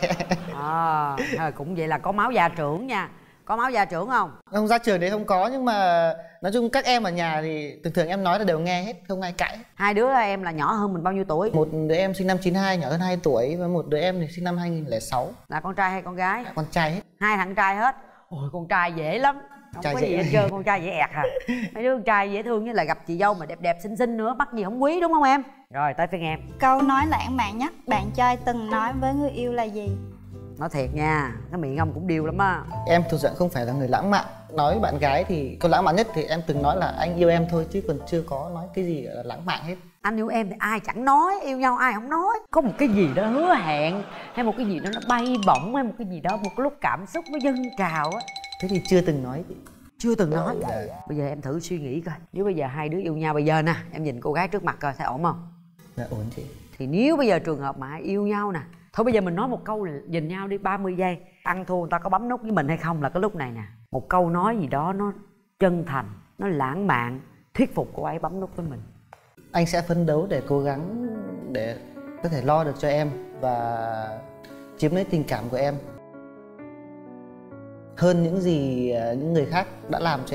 À, thôi cũng vậy là có máu gia trưởng nha. Có máu gia trưởng không? Không, ra trường đấy không có, nhưng mà nói chung các em ở nhà thì thường thường em nói là đều nghe hết, không ai cãi. Hai đứa em là nhỏ hơn mình bao nhiêu tuổi? Một đứa em sinh năm chín hai nhỏ hơn hai tuổi, và một đứa em thì sinh năm hai nghìn lẻ sáu. Là con trai hay con gái? Con trai hết. Hai thằng trai hết. Ôi con trai dễ lắm, không Trai có dễ. gì hết trơn, con trai dễ ẹt à. Mấy đứa con trai dễ thương, với lại gặp chị dâu mà đẹp đẹp xinh xinh nữa, bắt gì không quý, đúng không em? Rồi tới phiên em. Câu nói lãng mạn nhất bạn trai từng nói với người yêu là gì? Nói thiệt nha, cái miệng ông cũng điêu lắm á. Em thuộc dạng không phải là người lãng mạn. Nói với bạn gái thì câu lãng mạn nhất thì em từng nói là anh yêu em thôi, chứ còn chưa có nói cái gì là lãng mạn hết. Anh yêu em thì ai chẳng nói, yêu nhau ai không nói. Có một cái gì đó hứa hẹn, hay một cái gì đó nó bay bổng, hay một cái gì đó một cái lúc cảm xúc nó dâng trào á. Thế thì chưa từng nói. Chưa từng nói. Dạ. Bây giờ em thử suy nghĩ coi, nếu bây giờ hai đứa yêu nhau bây giờ nè, em nhìn cô gái trước mặt coi sẽ ổn không? Dạ ổn chị. Thì nếu bây giờ trường hợp mà yêu nhau nè, thôi bây giờ mình nói một câu là nhìn nhau đi ba mươi giây, ăn thua người ta có bấm nút với mình hay không là cái lúc này nè. Một câu nói gì đó nó chân thành, nó lãng mạn, thuyết phục cô ấy bấm nút với mình. Anh sẽ phấn đấu để cố gắng để có thể lo được cho em và chiếm lấy tình cảm của em hơn những gì những người khác đã làm cho em.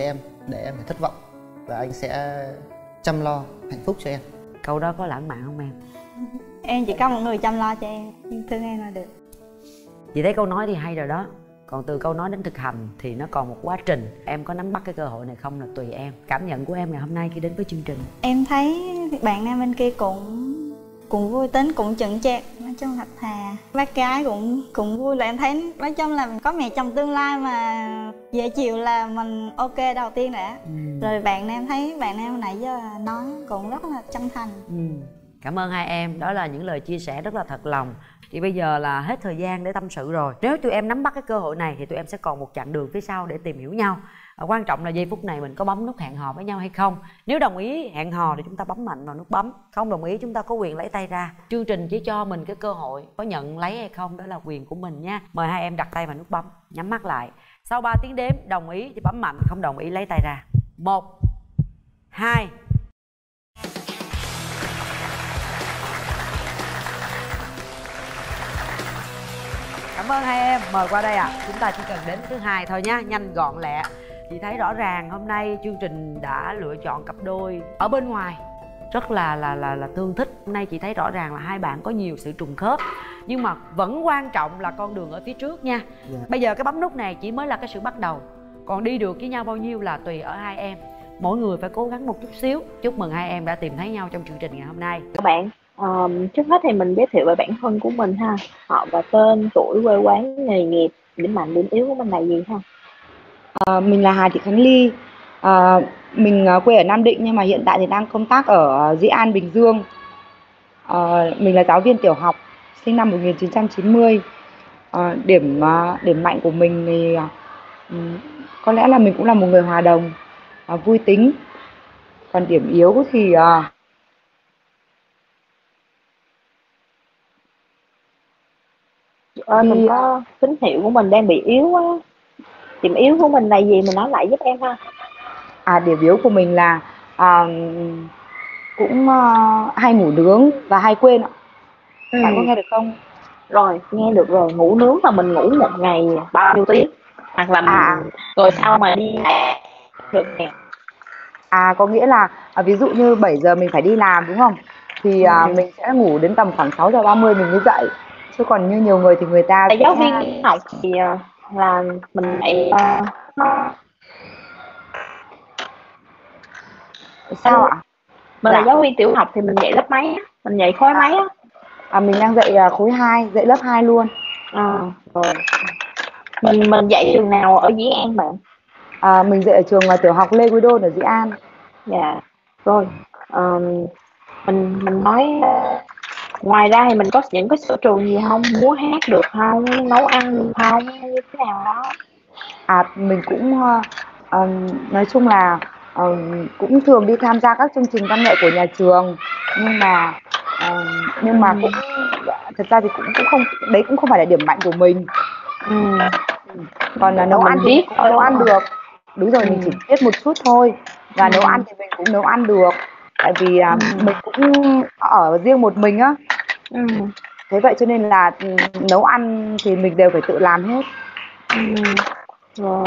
để em phải thất vọng, và anh sẽ chăm lo hạnh phúc cho em. Câu đó có lãng mạn không em? Em chỉ có một người chăm lo cho em, thương em là được. Chị thấy câu nói thì hay rồi đó. Còn từ câu nói đến thực hành thì nó còn một quá trình. Em có nắm bắt cái cơ hội này không là tùy em. Cảm nhận của em ngày hôm nay khi đến với chương trình? Em thấy bạn nam bên kia cũng cũng vui tính, cũng chững chạc, nói chung thật thà. Bác gái cũng cũng vui, là em thấy nói chung là mình có mẹ chồng tương lai mà dễ chịu là mình ok đầu tiên đã. Ừ. Rồi bạn nam, thấy bạn nam nãy giờ nói cũng rất là chân thành. Ừ. Cảm ơn hai em, đó là những lời chia sẻ rất là thật lòng. Thì bây giờ là hết thời gian để tâm sự rồi. Nếu tụi em nắm bắt cái cơ hội này thì tụi em sẽ còn một chặng đường phía sau để tìm hiểu nhau. À, quan trọng là giây phút này mình có bấm nút hẹn hò với nhau hay không. Nếu đồng ý hẹn hò thì chúng ta bấm mạnh vào nút bấm. Không đồng ý chúng ta có quyền lấy tay ra. Chương trình chỉ cho mình cái cơ hội, có nhận lấy hay không đó là quyền của mình nha. Mời hai em đặt tay vào nút bấm, nhắm mắt lại. Sau ba tiếng đếm, đồng ý thì bấm mạnh, không đồng ý lấy tay ra. Một, hai. Cảm ơn hai em, mời qua đây ạ. À. Chúng ta chỉ cần đến thứ hai thôi nhá, nhanh gọn lẹ. Chị thấy rõ ràng hôm nay chương trình đã lựa chọn cặp đôi ở bên ngoài rất là là là là tương thích. Hôm nay chị thấy rõ ràng là hai bạn có nhiều sự trùng khớp, nhưng mà vẫn quan trọng là con đường ở phía trước nha. Yeah. Bây giờ cái bấm nút này chỉ mới là cái sự bắt đầu, còn đi được với nhau bao nhiêu là tùy ở hai em. Mỗi người phải cố gắng một chút xíu. Chúc mừng hai em đã tìm thấy nhau trong chương trình ngày hôm nay. Các bạn, um, trước hết thì mình giới thiệu về bản thân của mình ha, họ và tên, tuổi, quê quán, nghề nghiệp, điểm mạnh điểm yếu của mình là gì ha. À, mình là Hà Thị Khánh Ly, à, mình quê ở Nam Định nhưng mà hiện tại thì đang công tác ở Dĩ An, Bình Dương. À, mình là giáo viên tiểu học, sinh năm một nghìn chín trăm chín mươi. À, điểm điểm mạnh của mình thì um, có lẽ là mình cũng là một người hòa đồng, à, vui tính. Còn điểm yếu thì à, Ờ, mình có tín hiệu của mình đang bị yếu á. Điểm yếu của mình là gì, mình nói lại giúp em ha. À, điểm yếu của mình là à, cũng uh, hay ngủ nướng và hay quên ạ. Ừ. Bạn có nghe được không? Rồi, nghe được rồi. Ngủ nướng là mình ngủ một ngày bao nhiêu tiếng? Hoặc là à. rồi sau mà đi được nè. À, có nghĩa là à, ví dụ như bảy giờ mình phải đi làm đúng không? Thì ừ. à, mình sẽ ngủ đến tầm khoảng sáu giờ ba mươi mình mới dậy. Chứ còn như nhiều người thì người ta là giáo viên học thì là mình dạy uh... sao ạ? Mình dạ. là giáo viên tiểu học thì mình dạy lớp mấy á? Mình dạy khối mấy á? À, mình đang dạy khối hai, dạy lớp hai luôn. À, rồi. Mình mình dạy trường nào ở Dĩ An bạn? À, mình dạy ở trường tiểu học Lê Quý Đôn ở Dĩ An. Dạ. Rồi. Um, mình mình nói ngoài ra thì mình có những cái sở trường gì không? Múa hát được không? Nấu ăn được không? Như thế nào đó? À, mình cũng uh, nói chung là uh, cũng thường đi tham gia các chương trình văn nghệ của nhà trường, nhưng mà uh, nhưng mà cũng thật ra thì cũng cũng không, đấy cũng không phải là điểm mạnh của mình. Ừ. Còn là nấu ăn thì mình cũng nấu ăn được. Đúng rồi, ừ. mình chỉ biết một chút thôi. Và ừ. nấu ăn thì mình cũng nấu ăn được. Tại vì uh, ừ. mình cũng ở riêng một mình á. Ừ. Thế vậy cho nên là nấu ăn thì mình đều phải tự làm hết. Ừ. Rồi.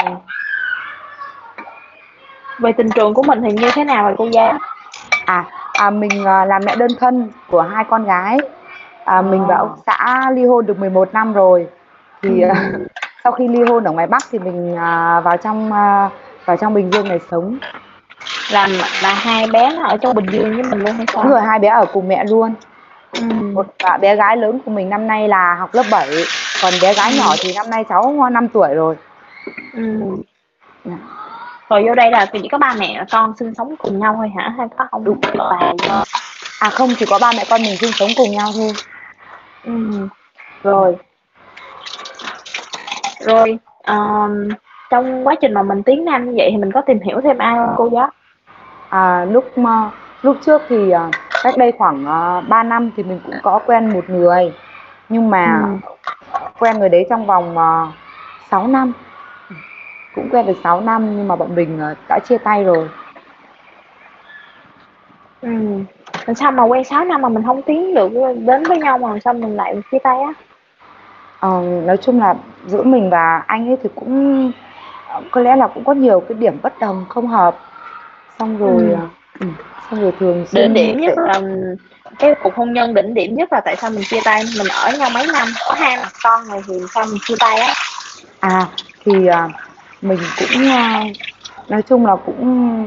Về tình trường của mình thì như thế nào rồi cô giáo? À, à mình uh, là mẹ đơn thân của hai con gái. À, mình và ông xã ly hôn được mười một năm rồi. Thì ừ. uh, sau khi ly hôn ở ngoài Bắc thì mình uh, vào trong uh, vào trong Bình Dương này sống. Là là hai bé nó ở trong Bình Dương với mình luôn hay sao? Đúng rồi, hai bé ở cùng mẹ luôn. Ừ. Một bé gái lớn của mình năm nay là học lớp bảy, còn bé gái ừ. nhỏ thì năm nay cháu năm tuổi rồi. Ừ. Rồi vô đây là chỉ có ba mẹ con sinh sống cùng nhau thôi hả? Hay có ông đúng bà? À không, chỉ có ba mẹ con mình sinh sống cùng nhau thôi. Ừ. Rồi. Rồi um, trong quá trình mà mình tiến nam như vậy thì mình có tìm hiểu thêm ai không cô giáo? À, lúc mà, lúc trước thì cách đây khoảng uh, ba năm thì mình cũng có quen một người, nhưng mà ừ. quen người đấy trong vòng uh, sáu năm, cũng quen được sáu năm nhưng mà bọn mình uh, đã chia tay rồi. Ừ. Làm sao mà quen sáu năm mà mình không tiến được đến với nhau mà sao mình lại chia tay á? Ờ, nói chung là giữa mình và anh ấy thì cũng có lẽ là cũng có nhiều cái điểm bất đồng không hợp, xong rồi Ừ. ừ, xong rồi thường Đỉnh xuyên điểm nhất sẽ là cái cuộc hôn nhân đỉnh điểm nhất là tại sao mình chia tay? Mình ở nhau mấy năm, có hai mặt con rồi thì sao mình chia tay á? à thì à, mình cũng à, nói chung là cũng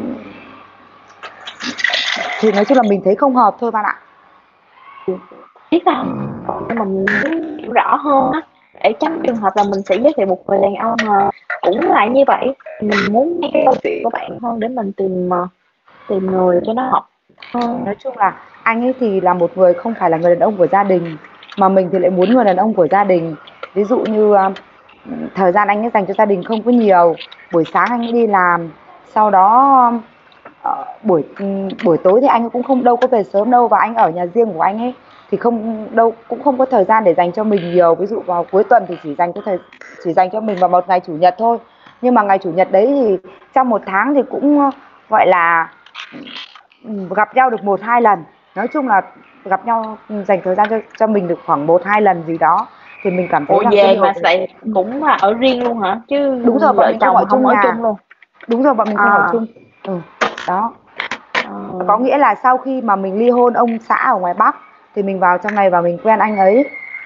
thì nói chung là mình thấy không hợp thôi bạn ạ. Biết là nhưng mà mình muốn hiểu rõ hơn á, để tránh trường hợp là mình sẽ giới thiệu một người đàn ông mà cũng lại như vậy. Mình muốn nghe cái câu chuyện của bạn hơn để mình tìm ờ, tìm người cho nó hợp hơn. Nói chung là anh ấy thì là một người không phải là người đàn ông của gia đình, mà mình thì lại muốn người đàn ông của gia đình. Ví dụ như à, thời gian anh ấy dành cho gia đình không có nhiều, buổi sáng anh ấy đi làm, sau đó ờ, buổi buổi tối thì anh ấy cũng không đâu có về sớm đâu, và anh ở nhà riêng của anh ấy thì không đâu cũng không có thời gian để dành cho mình nhiều. Ví dụ vào cuối tuần thì chỉ dành cho thời chỉ dành cho mình vào một ngày chủ nhật thôi, nhưng mà ngày chủ nhật đấy thì trong một tháng thì cũng ờ, gọi là ừ, gặp nhau được một hai lần. Nói chung là gặp nhau ừ, dành thời gian cho cho mình được khoảng một hai lần gì đó, thì mình cảm thấy Ủa rằng cái về điều mà đấy vậy cũng là ở riêng luôn hả? Chứ đúng rồi, bọn vợ mình không chồng ở không chung ở nhà. chung luôn. Đúng rồi, bọn mình không ở À, chung. Ừ, đó. ờ, Có nghĩa là sau khi mà mình ly hôn ông xã ở ngoài Bắc thì mình vào trong này và mình quen anh ấy.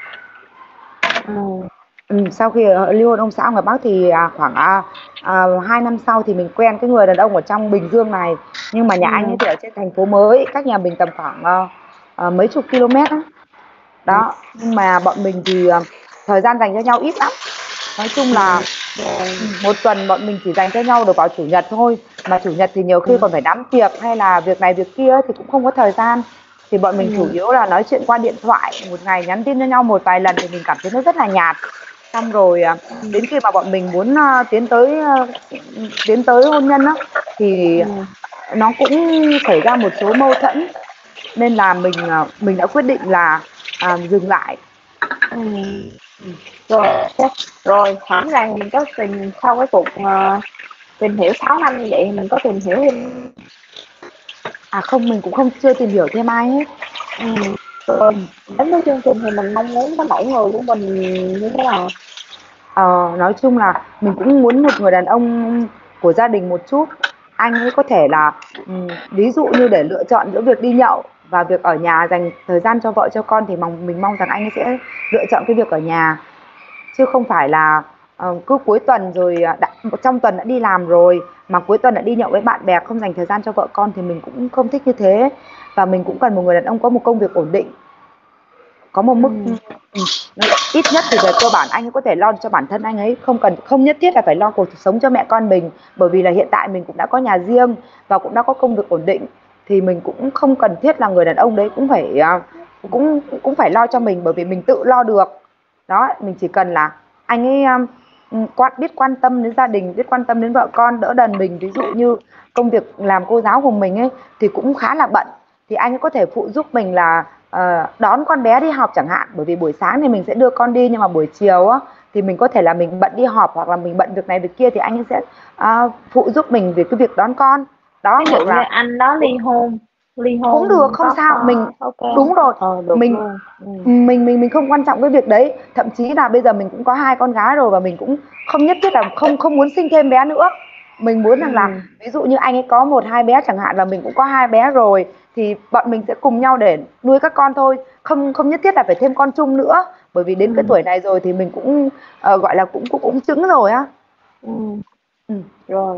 ừ, Ừ, sau khi ờ, ly hôn ông xã ở ngoài Bắc thì à, khoảng à, à, hai năm sau thì mình quen cái người đàn ông ở trong Bình Dương này. Nhưng mà nhà anh ấy ừ, thì ở trên thành phố mới, cách nhà mình tầm khoảng ờ, ờ, mấy chục km á. Đó, nhưng mà bọn mình thì ờ, thời gian dành cho nhau ít lắm. Nói chung là rồi, ừ, một tuần bọn mình chỉ dành cho nhau được vào chủ nhật thôi, mà chủ nhật thì nhiều khi ừ, còn phải đám tiệc hay là việc này việc kia thì cũng không có thời gian. Thì bọn mình chủ ừ, yếu là nói chuyện qua điện thoại, một ngày nhắn tin cho nhau một vài lần thì mình cảm thấy nó rất là nhạt. Xong rồi à, ừ, đến khi mà bọn mình muốn à, tiến tới à, tiến tới hôn nhân á thì ừ, nó cũng xảy ra một số mâu thuẫn, nên là mình à, mình đã quyết định là à, dừng lại. ừ. Rồi, chắc- rồi hẳn rằng mình có tìm sau cái cuộc ờ, tìm hiểu sáu năm như vậy mình có tìm hiểu thêm. À không, mình cũng không chưa tìm hiểu thêm ai hết. Ừ. Rồi Ừ. đến với chương trình thì mình mong muốn cái mẫu người của mình như thế nào? Ờ, nói chung là mình cũng muốn một người đàn ông của gia đình một chút. Anh ấy có thể là ừm, ví dụ như để lựa chọn giữa việc đi nhậu và việc ở nhà dành thời gian cho vợ cho con thì mong mình mong rằng anh ấy sẽ lựa chọn cái việc ở nhà, chứ không phải là ờ, cứ cuối tuần rồi à, đã, trong tuần đã đi làm rồi mà cuối tuần đã đi nhậu với bạn bè không dành thời gian cho vợ con, thì mình cũng không thích như thế. Và mình cũng cần một người đàn ông có một công việc ổn định, có một mức Ừ. ừ, nó ít nhất thì về cơ bản anh ấy có thể lo cho bản thân anh ấy, không cần không nhất thiết là phải lo cuộc sống cho mẹ con mình, bởi vì là hiện tại mình cũng đã có nhà riêng và cũng đã có công việc ổn định, thì mình cũng không cần thiết là người đàn ông đấy cũng phải à, cũng cũng phải lo cho mình, bởi vì mình tự lo được. Đó, mình chỉ cần là anh ấy um, quan biết quan tâm đến gia đình, biết quan tâm đến vợ con, đỡ đần mình. Ví dụ như công việc làm cô giáo của mình ấy thì cũng khá là bận, thì anh ấy có thể phụ giúp mình là ờ, đón con bé đi học chẳng hạn, bởi vì buổi sáng thì mình sẽ đưa con đi, nhưng mà buổi chiều á thì mình có thể là mình bận đi họp hoặc là mình bận việc này việc kia, thì anh ấy sẽ à, phụ giúp mình về cái việc đón con. Đó, Ví dụ hoặc như là anh đó ly hôn, ly cũng được, hôn không có sao, mình có ok đúng không? rồi, Ờ được mình luôn. Ừ. mình mình mình không quan trọng cái việc đấy. Thậm chí là bây giờ mình cũng có hai con gái rồi và mình cũng không nhất thiết là không không muốn sinh thêm bé nữa. Mình muốn rằng là Ừ. ví dụ như anh ấy có một hai bé chẳng hạn và mình cũng có hai bé rồi, thì bọn mình sẽ cùng nhau để nuôi các con thôi, không không nhất thiết là phải thêm con chung nữa, bởi vì đến cái Ừ. tuổi này rồi thì mình cũng ờ, gọi là cũng cũng cũng chững rồi á. Ừ. Ừ. Rồi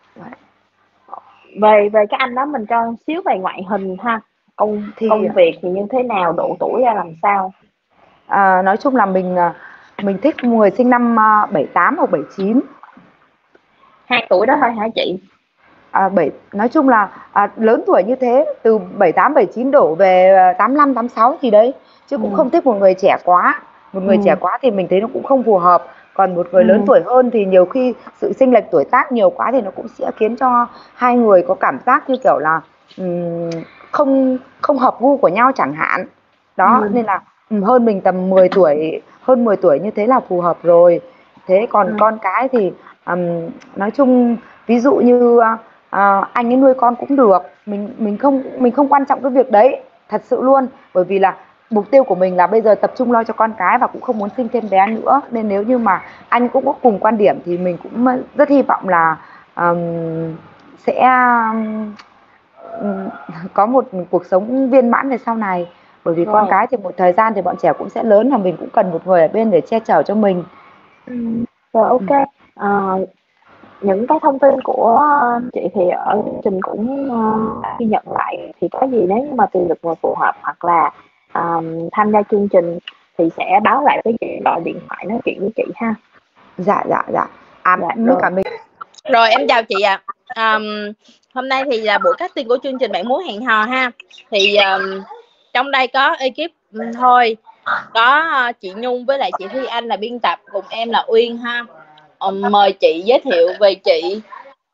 về về cái anh đó mình cho xíu về ngoại hình ha, công Thì công việc thì như thế nào, độ tuổi ra làm sao? à, nói chung là mình à, mình thích người sinh năm à, bảy tám hoặc bảy chín. Hai tuổi đó thôi hả chị? À, bảy nói chung là à, lớn tuổi như thế, từ bảy tám bảy chín đổ về à, tám lăm tám sáu gì đấy, chứ cũng Ừ. không thích một người trẻ quá. Một người trẻ Ừ. quá thì mình thấy nó cũng không phù hợp, còn một người lớn Ừ. tuổi hơn thì nhiều khi sự chênh lệch tuổi tác nhiều quá thì nó cũng sẽ khiến cho hai người có cảm giác như kiểu là ừm, không không hợp gu của nhau chẳng hạn. Đó Ừ. nên là ừ, hơn mình tầm mười tuổi, hơn mười tuổi như thế là phù hợp rồi. Thế còn Ừ. con cái thì ừm, nói chung ví dụ như à, anh ấy nuôi con cũng được, mình mình không mình không quan trọng cái việc đấy thật sự luôn, bởi vì là mục tiêu của mình là bây giờ tập trung lo cho con cái và cũng không muốn sinh thêm bé nữa, nên nếu như mà anh cũng có cùng quan điểm thì mình cũng rất hy vọng là um, sẽ um, có một cuộc sống viên mãn về sau này. Bởi vì con cái thì một thời gian thì bọn trẻ cũng sẽ lớn và mình cũng cần một người ở bên để che chở cho mình. Ừ. Rồi ok. À, những cái thông tin của chị thì ở chương trình cũng uh, ghi nhận lại, thì có gì nếu như mà tìm được người phù hợp hoặc là um, tham gia chương trình thì sẽ báo lại với chị, gọi điện thoại nói chuyện với chị ha. Dạ dạ dạ. À Dạ, với rồi. cả mình. Rồi em chào chị ạ. À. Um, hôm nay thì là buổi casting của chương trình Bạn Muốn Hẹn Hò ha. Thì um, trong đây có ekip um, thôi, có uh, chị Nhung với lại chị Thi Anh là biên tập, cùng em là Uyên ha. Um, mời chị giới thiệu về chị.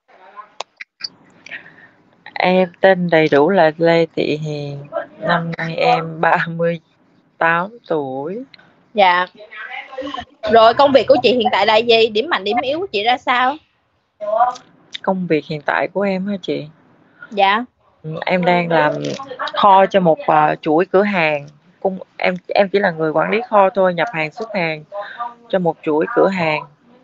Em tên đầy đủ là Lê Thị Hiền, năm nay em ba mươi tám tuổi. Dạ. Rồi công việc của chị hiện tại là gì? Điểm mạnh điểm yếu của chị ra sao? Công việc hiện tại của em hả chị? Dạ. Em đang làm kho cho một uh, chuỗi cửa hàng. Cung em em chỉ là người quản lý kho thôi, nhập hàng xuất hàng cho một chuỗi cửa hàng.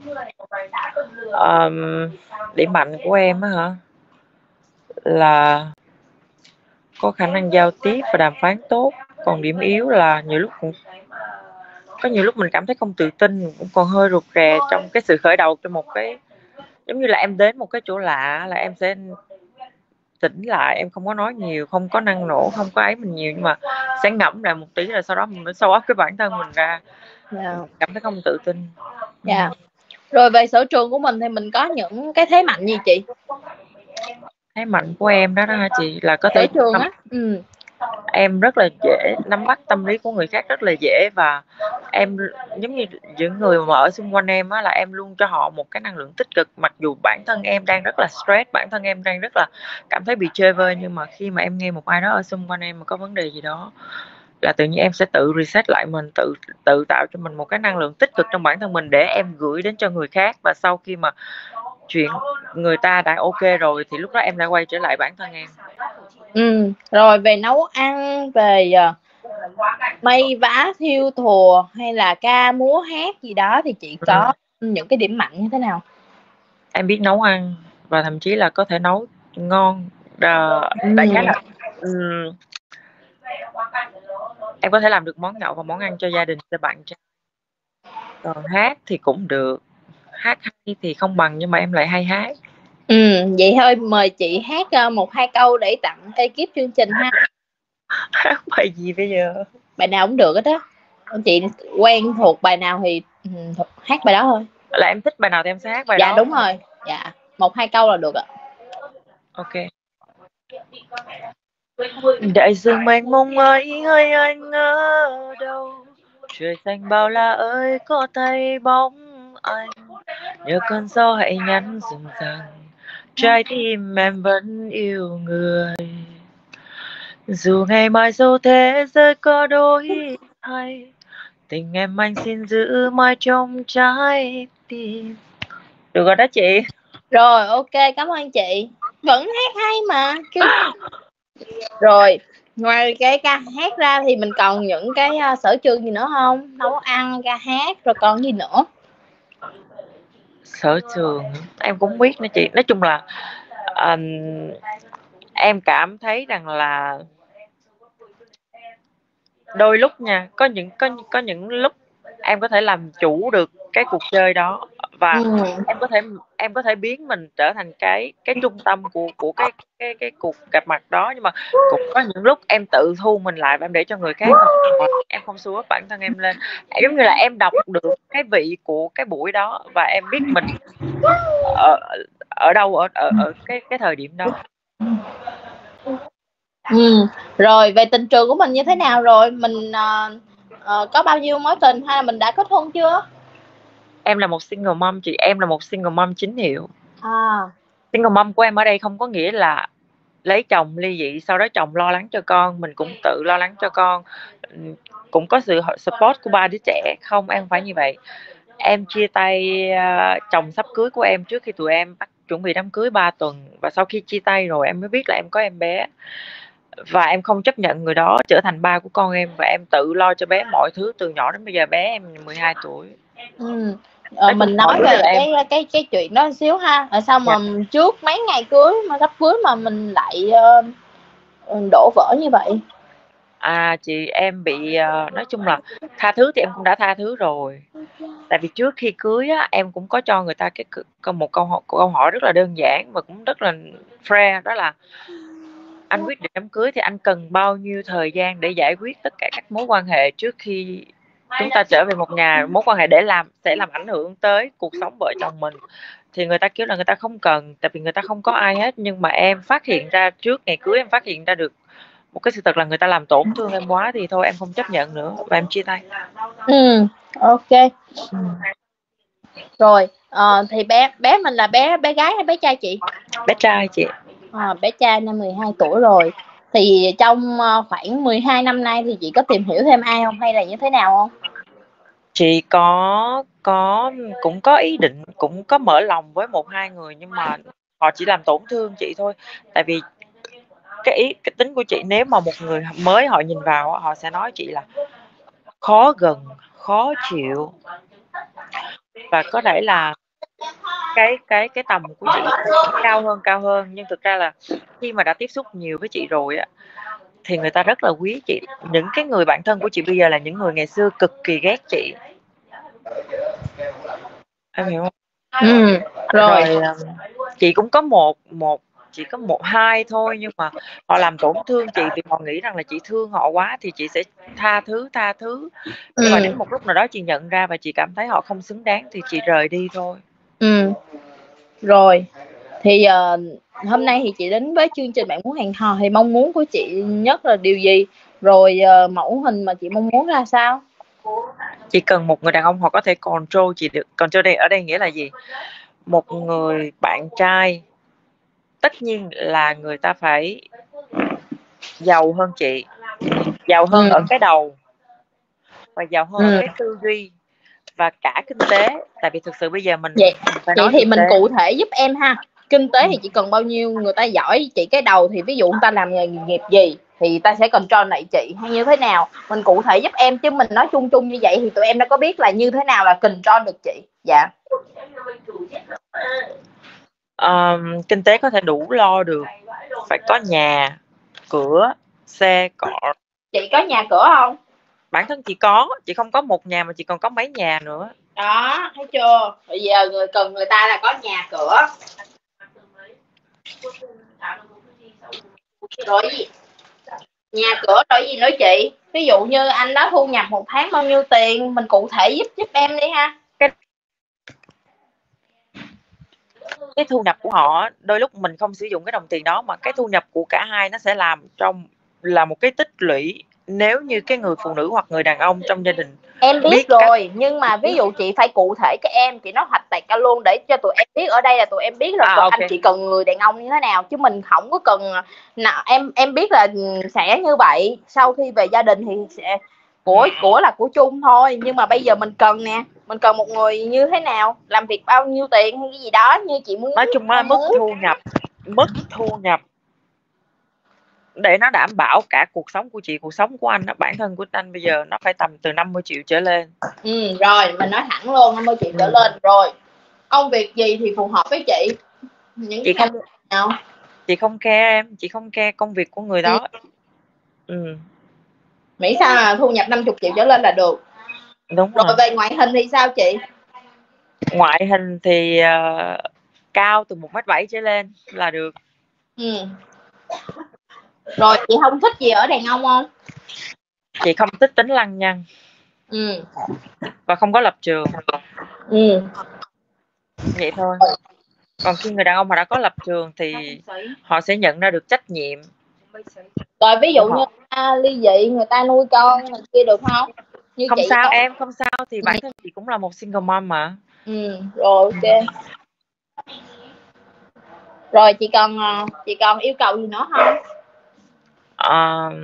Um, điểm mạnh của em á hả? Là có khả năng giao tiếp và đàm phán tốt. Còn điểm yếu là nhiều lúc cũng có nhiều lúc mình cảm thấy không tự tin, cũng còn hơi rụt rè trong cái sự khởi đầu cho một cái, giống như là em đến một cái chỗ lạ là em sẽ tỉnh lại, em không có nói nhiều, không có năng nổ, không có ấy mình nhiều, nhưng mà sẽ ngẫm lại một tí rồi sau đó mình mới show up cái bản thân mình ra. Yeah. Cảm thấy không tự tin. Dạ. Yeah. Rồi về sở trường của mình thì mình có những cái thế mạnh gì chị? Thế mạnh của em đó đó hả chị, là có thể sở trường á. Ừ. Em rất là dễ nắm bắt tâm lý của người khác, rất là dễ, và em giống như những người mà ở xung quanh em á, là em luôn cho họ một cái năng lượng tích cực, mặc dù bản thân em đang rất là stress, bản thân em đang rất là cảm thấy bị chơi vơi, nhưng mà khi mà em nghe một ai đó ở xung quanh em mà có vấn đề gì đó là tự nhiên em sẽ tự reset lại mình, tự tự tạo cho mình một cái năng lượng tích cực trong bản thân mình để em gửi đến cho người khác, và sau khi mà chuyện người ta đã ok rồi thì lúc đó em lại quay trở lại bản thân em. Ừ. Rồi về nấu ăn, về uh, may vá thiêu thùa hay là ca múa hát gì đó thì chị có ừ. những cái điểm mạnh như thế nào? Em biết nấu ăn và thậm chí là có thể nấu ngon. Uh, đại khái là um, em có thể làm được món nhậu và món ăn cho gia đình, cho bạn trai. Còn hát thì cũng được, hát hay thì không bằng nhưng mà em lại hay hát. Ừ, vậy thôi mời chị hát một hai câu để tặng ekip chương trình ha. Hát bài gì bây giờ? Bài nào cũng được hết đó. Chị quen thuộc bài nào thì ừ, hát bài đó thôi. Là em thích bài nào thì em sẽ hát bài dạ, đó. Dạ đúng rồi. Dạ, một hai câu là được ạ. Ok. Đại dương mênh mông ơi ơi anh ở đâu, trời xanh bao la ơi có tay bóng anh, nhớ cơn gió hãy nhắn dừng rằng trái tim em vẫn yêu người, dù ngày mai dẫu thế giới có đổi thay, tình em anh xin giữ mãi trong trái tim. Được rồi đó chị. Rồi ok, cảm ơn chị. Vẫn hát hay mà. Cứ... Rồi ngoài cái ca hát ra thì mình còn những cái uh, sở trường gì nữa không? Nấu ăn, ca hát, rồi còn gì nữa? Sở trường em cũng biết nữa chị. Nói chung là um, em cảm thấy rằng là đôi lúc nha, có những có có những lúc em có thể làm chủ được cái cuộc chơi đó, và ừ. em có thể em có thể biến mình trở thành cái cái trung tâm của của cái cái cái cuộc gặp mặt đó, nhưng mà cũng có những lúc em tự thu mình lại và em để cho người khác, em không xua bản thân em lên, giống như là em đọc được cái vị của cái buổi đó và em biết mình ở ở đâu ở ở, ở cái cái thời điểm đó. Ừ. Rồi về tình trường của mình như thế nào rồi? Mình uh, uh, có bao nhiêu mối tình hay là mình đã kết hôn chưa? Em là một single mom chị, em là một single mom chính hiệu. À. Single mom của em ở đây không có nghĩa là lấy chồng ly dị sau đó chồng lo lắng cho con, mình cũng tự lo lắng cho con, cũng có sự support của ba đứa trẻ. Không, em không phải như vậy. Em chia tay uh, chồng sắp cưới của em trước khi tụi em bắt chuẩn bị đám cưới ba tuần, và sau khi chia tay rồi em mới biết là em có em bé. và em không chấp nhận người đó trở thành ba của con em, và em tự lo cho bé mọi thứ từ nhỏ đến bây giờ. Bé em mười hai tuổi. Ừ. Ờ, mình nói về cái cái cái chuyện đó xíu ha. Ở sao mà yeah. trước mấy ngày cưới mà sắp cưới mà mình lại uh, đổ vỡ như vậy? À chị, em bị uh, nói chung là tha thứ thì em cũng đã tha thứ rồi. Tại vì trước khi cưới á, em cũng có cho người ta cái một câu hỏi, câu hỏi rất là đơn giản và cũng rất là fair, đó là anh quyết định đám cưới thì anh cần bao nhiêu thời gian để giải quyết tất cả các mối quan hệ trước khi chúng ta trở về một nhà, mối quan hệ để làm sẽ làm ảnh hưởng tới cuộc sống vợ chồng mình. Thì người ta kêu là người ta không cần, tại vì người ta không có ai hết. Nhưng mà em phát hiện ra trước ngày cưới, em phát hiện ra được một cái sự thật là người ta làm tổn thương em quá, thì thôi em không chấp nhận nữa và em chia tay. Ừ, ok. Ừ. Rồi, uh, thì bé bé mình là bé bé gái hay bé trai chị? Bé trai chị. À, bé trai năm mười hai tuổi rồi. Thì trong uh, khoảng mười hai năm nay thì chị có tìm hiểu thêm ai không hay là như thế nào không? Chị có có cũng có ý định, cũng có mở lòng với một hai người, nhưng mà họ chỉ làm tổn thương chị thôi. Tại vì cái ý cái tính của chị, nếu mà một người mới họ nhìn vào, họ sẽ nói chị là khó gần, khó chịu, và có thể là cái cái cái tầm của chị cao hơn cao hơn nhưng thực ra là khi mà đã tiếp xúc nhiều với chị rồi á thì người ta rất là quý chị. Những cái người bạn thân của chị bây giờ là những người ngày xưa cực kỳ ghét chị, em hiểu không? Ừ, rồi. rồi chị cũng có một một chỉ có một hai thôi, nhưng mà họ làm tổn thương chị vì họ nghĩ rằng là chị thương họ quá, thì chị sẽ tha thứ tha thứ nhưng ừ. mà đến một lúc nào đó chị nhận ra và chị cảm thấy họ không xứng đáng thì chị rời đi thôi. Ừ, rồi. Thì uh, hôm nay thì chị đến với chương trình Bạn Muốn Hẹn Hò, thì mong muốn của chị nhất là điều gì? Rồi uh, mẫu hình mà chị mong muốn ra sao? Chị cần một người đàn ông họ có thể control chị được. Control đây ở đây nghĩa là gì? Một người bạn trai, tất nhiên là người ta phải giàu hơn chị, giàu hơn ừ. ở cái đầu, và giàu hơn ừ. ở cái tư duy và cả kinh tế. Tại vì thực sự bây giờ mình vậy, phải vậy nói thì mình tế. cụ thể giúp em ha. Kinh tế thì chỉ cần bao nhiêu, người ta giỏi chị cái đầu thì ví dụ người ta làm nghề nghiệp gì thì ta sẽ control lại chị hay như thế nào, mình cụ thể giúp em, chứ mình nói chung chung như vậy thì tụi em đã có biết là như thế nào là control được chị. Dạ. Um, kinh tế có thể đủ lo được, phải có nhà, cửa, xe cộ. Chị có nhà cửa không? Bản thân chị có, chị không có một nhà mà chị còn có mấy nhà nữa. Đó, thấy chưa? Bây giờ người cần người ta là có nhà cửa. Rồi gì? Nhà cửa rồi gì nữa chị? Ví dụ như anh đó thu nhập một tháng bao nhiêu tiền, mình cụ thể giúp giúp em đi ha. Cái cái thu nhập của họ đôi lúc mình không sử dụng cái đồng tiền đó, mà cái thu nhập của cả hai nó sẽ làm trong là một cái tích lũy. Nếu như cái người phụ nữ hoặc người đàn ông trong gia đình em biết, biết rồi cách... nhưng mà ví dụ chị phải cụ thể cho em, chị nói hoạch tẹt ca luôn để cho tụi em biết. Ở đây là tụi em biết là à, okay. anh chị cần người đàn ông như thế nào, chứ mình không có cần nào. em em biết là sẽ như vậy, sau khi về gia đình thì sẽ của của là của chung thôi, nhưng mà bây giờ mình cần nè, mình cần một người như thế nào, làm việc bao nhiêu tiền hay cái gì đó như chị muốn. Nói chung là mức thu nhập mức thu nhập để nó đảm bảo cả cuộc sống của chị, cuộc sống của anh, bản thân của anh bây giờ nó phải tầm từ năm mươi triệu trở lên. Ừ, rồi mình nói thẳng luôn năm mươi triệu trở lên. Rồi công việc gì thì phù hợp với chị? Những chị không nào? Chị không care em, chị không care công việc của người đó. Ừ. ừ. Miễn sao là thu nhập năm mươi triệu trở lên là được. Đúng rồi. Rồi Về ngoại hình thì sao chị? Ngoại hình thì uh, cao từ một mét bảy trở lên là được. Ừ. Rồi chị không thích gì ở đàn ông không? Chị không thích tính lăng nhăng. Ừ. Và không có lập trường. Ừ. Vậy thôi. Còn khi người đàn ông mà đã có lập trường thì họ sẽ nhận ra được trách nhiệm. Rồi ví dụ như à, ly dị, người ta nuôi con mình kia được không? Như không chị sao đó. Em không sao, thì bản thân chị cũng là một single mom mà. Ừ. Rồi ok. Rồi chị còn chị còn yêu cầu gì nữa không? Uh,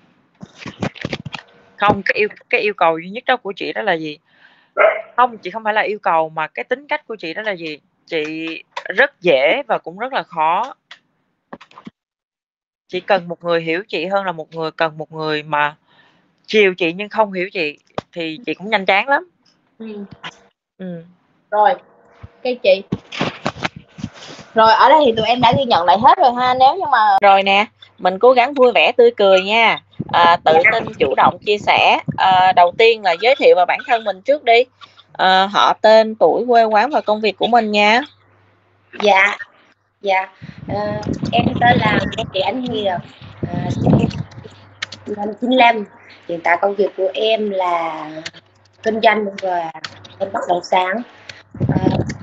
không, cái yêu cái yêu cầu duy nhất đó của chị đó là gì? Không, chị không phải là yêu cầu, mà cái tính cách của chị đó là gì? Chị rất dễ và cũng rất là khó. Chị cần một người hiểu chị hơn là một người cần một người mà chiều chị nhưng không hiểu chị, thì chị cũng nhanh chán lắm. Ừ. Ừ. Rồi, cái chị. Rồi ở đây thì tụi em đã ghi nhận lại hết rồi ha. Nếu như mà Rồi nè, mình cố gắng vui vẻ tươi cười nha. À, tự tin, chủ động chia sẻ. À, đầu tiên là giới thiệu về bản thân mình trước đi. À, họ, tên, tuổi, quê quán và công việc của mình nha. Dạ, dạ. À, em tên là Ngô Thị Ánh Hiền, à, sinh năm chín lăm. Hiện tại công việc của em là kinh doanh và em bất động sản. À,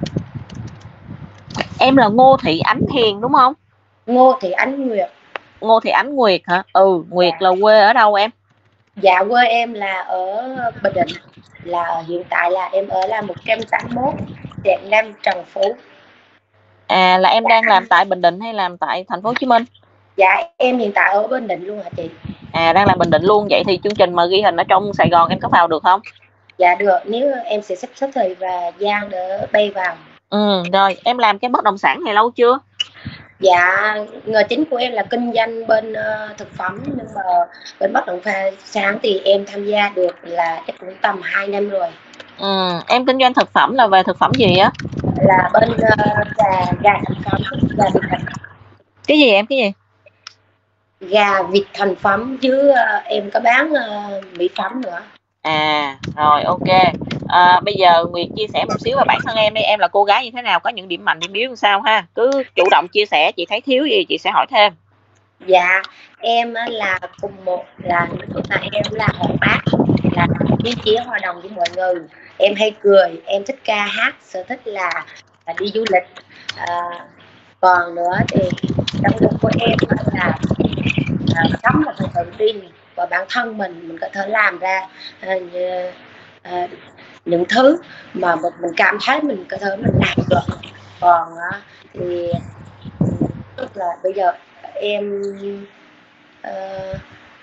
Em là Ngô Thị Ánh Hiền đúng không? Ngô Thị Ánh Nguyệt. Ngô Thị Ánh Nguyệt hả? Ừ, Nguyệt Dạ. là quê ở đâu em? Dạ, quê em là ở Bình Định. Là hiện tại là em ở là một trăm tám mươi mốt Trạm Nam Trần Phú. À, là em đang làm tại Bình Định hay làm tại thành phố Hồ Chí Minh? Dạ, em hiện tại ở Bình Định luôn hả chị? À, đang làm Bình Định luôn. Vậy thì chương trình mà ghi hình ở trong Sài Gòn em có vào được không? Dạ được, nếu em sẽ sắp xếp thời và gian để bay vào. Ừ, rồi em làm cái bất động sản này lâu chưa? Dạ, nghề chính của em là kinh doanh bên uh, thực phẩm, nhưng mà bên bất động sản thì em tham gia được là chắc cũng tầm hai năm rồi. Ừ, em kinh doanh thực phẩm là về thực phẩm gì á? Là bên uh, gà gà thành phẩm, gà vịt thành phẩm. Cái gì em, cái gì? Gà vịt thành phẩm, chứ uh, em có bán uh, mỹ phẩm nữa. À, rồi ok. À, bây giờ Nguyệt chia sẻ một xíu về bản thân em đi. Em là cô gái như thế nào, có những điểm mạnh, điểm yếu làm sao ha? Cứ chủ động chia sẻ, chị thấy thiếu gì chị sẽ hỏi thêm. Dạ, em là cùng một là là em là hoạt bát, là ý chí hòa đồng với mọi người. Em hay cười, em thích ca hát, sở thích là, là đi du lịch. À, còn nữa thì động lực của em là à, sống là phải tự tin và bản thân mình mình có thể làm ra à, à, những thứ mà mình, mình cảm thấy mình có thể mình làm được. Còn à, thì tức là bây giờ em uh,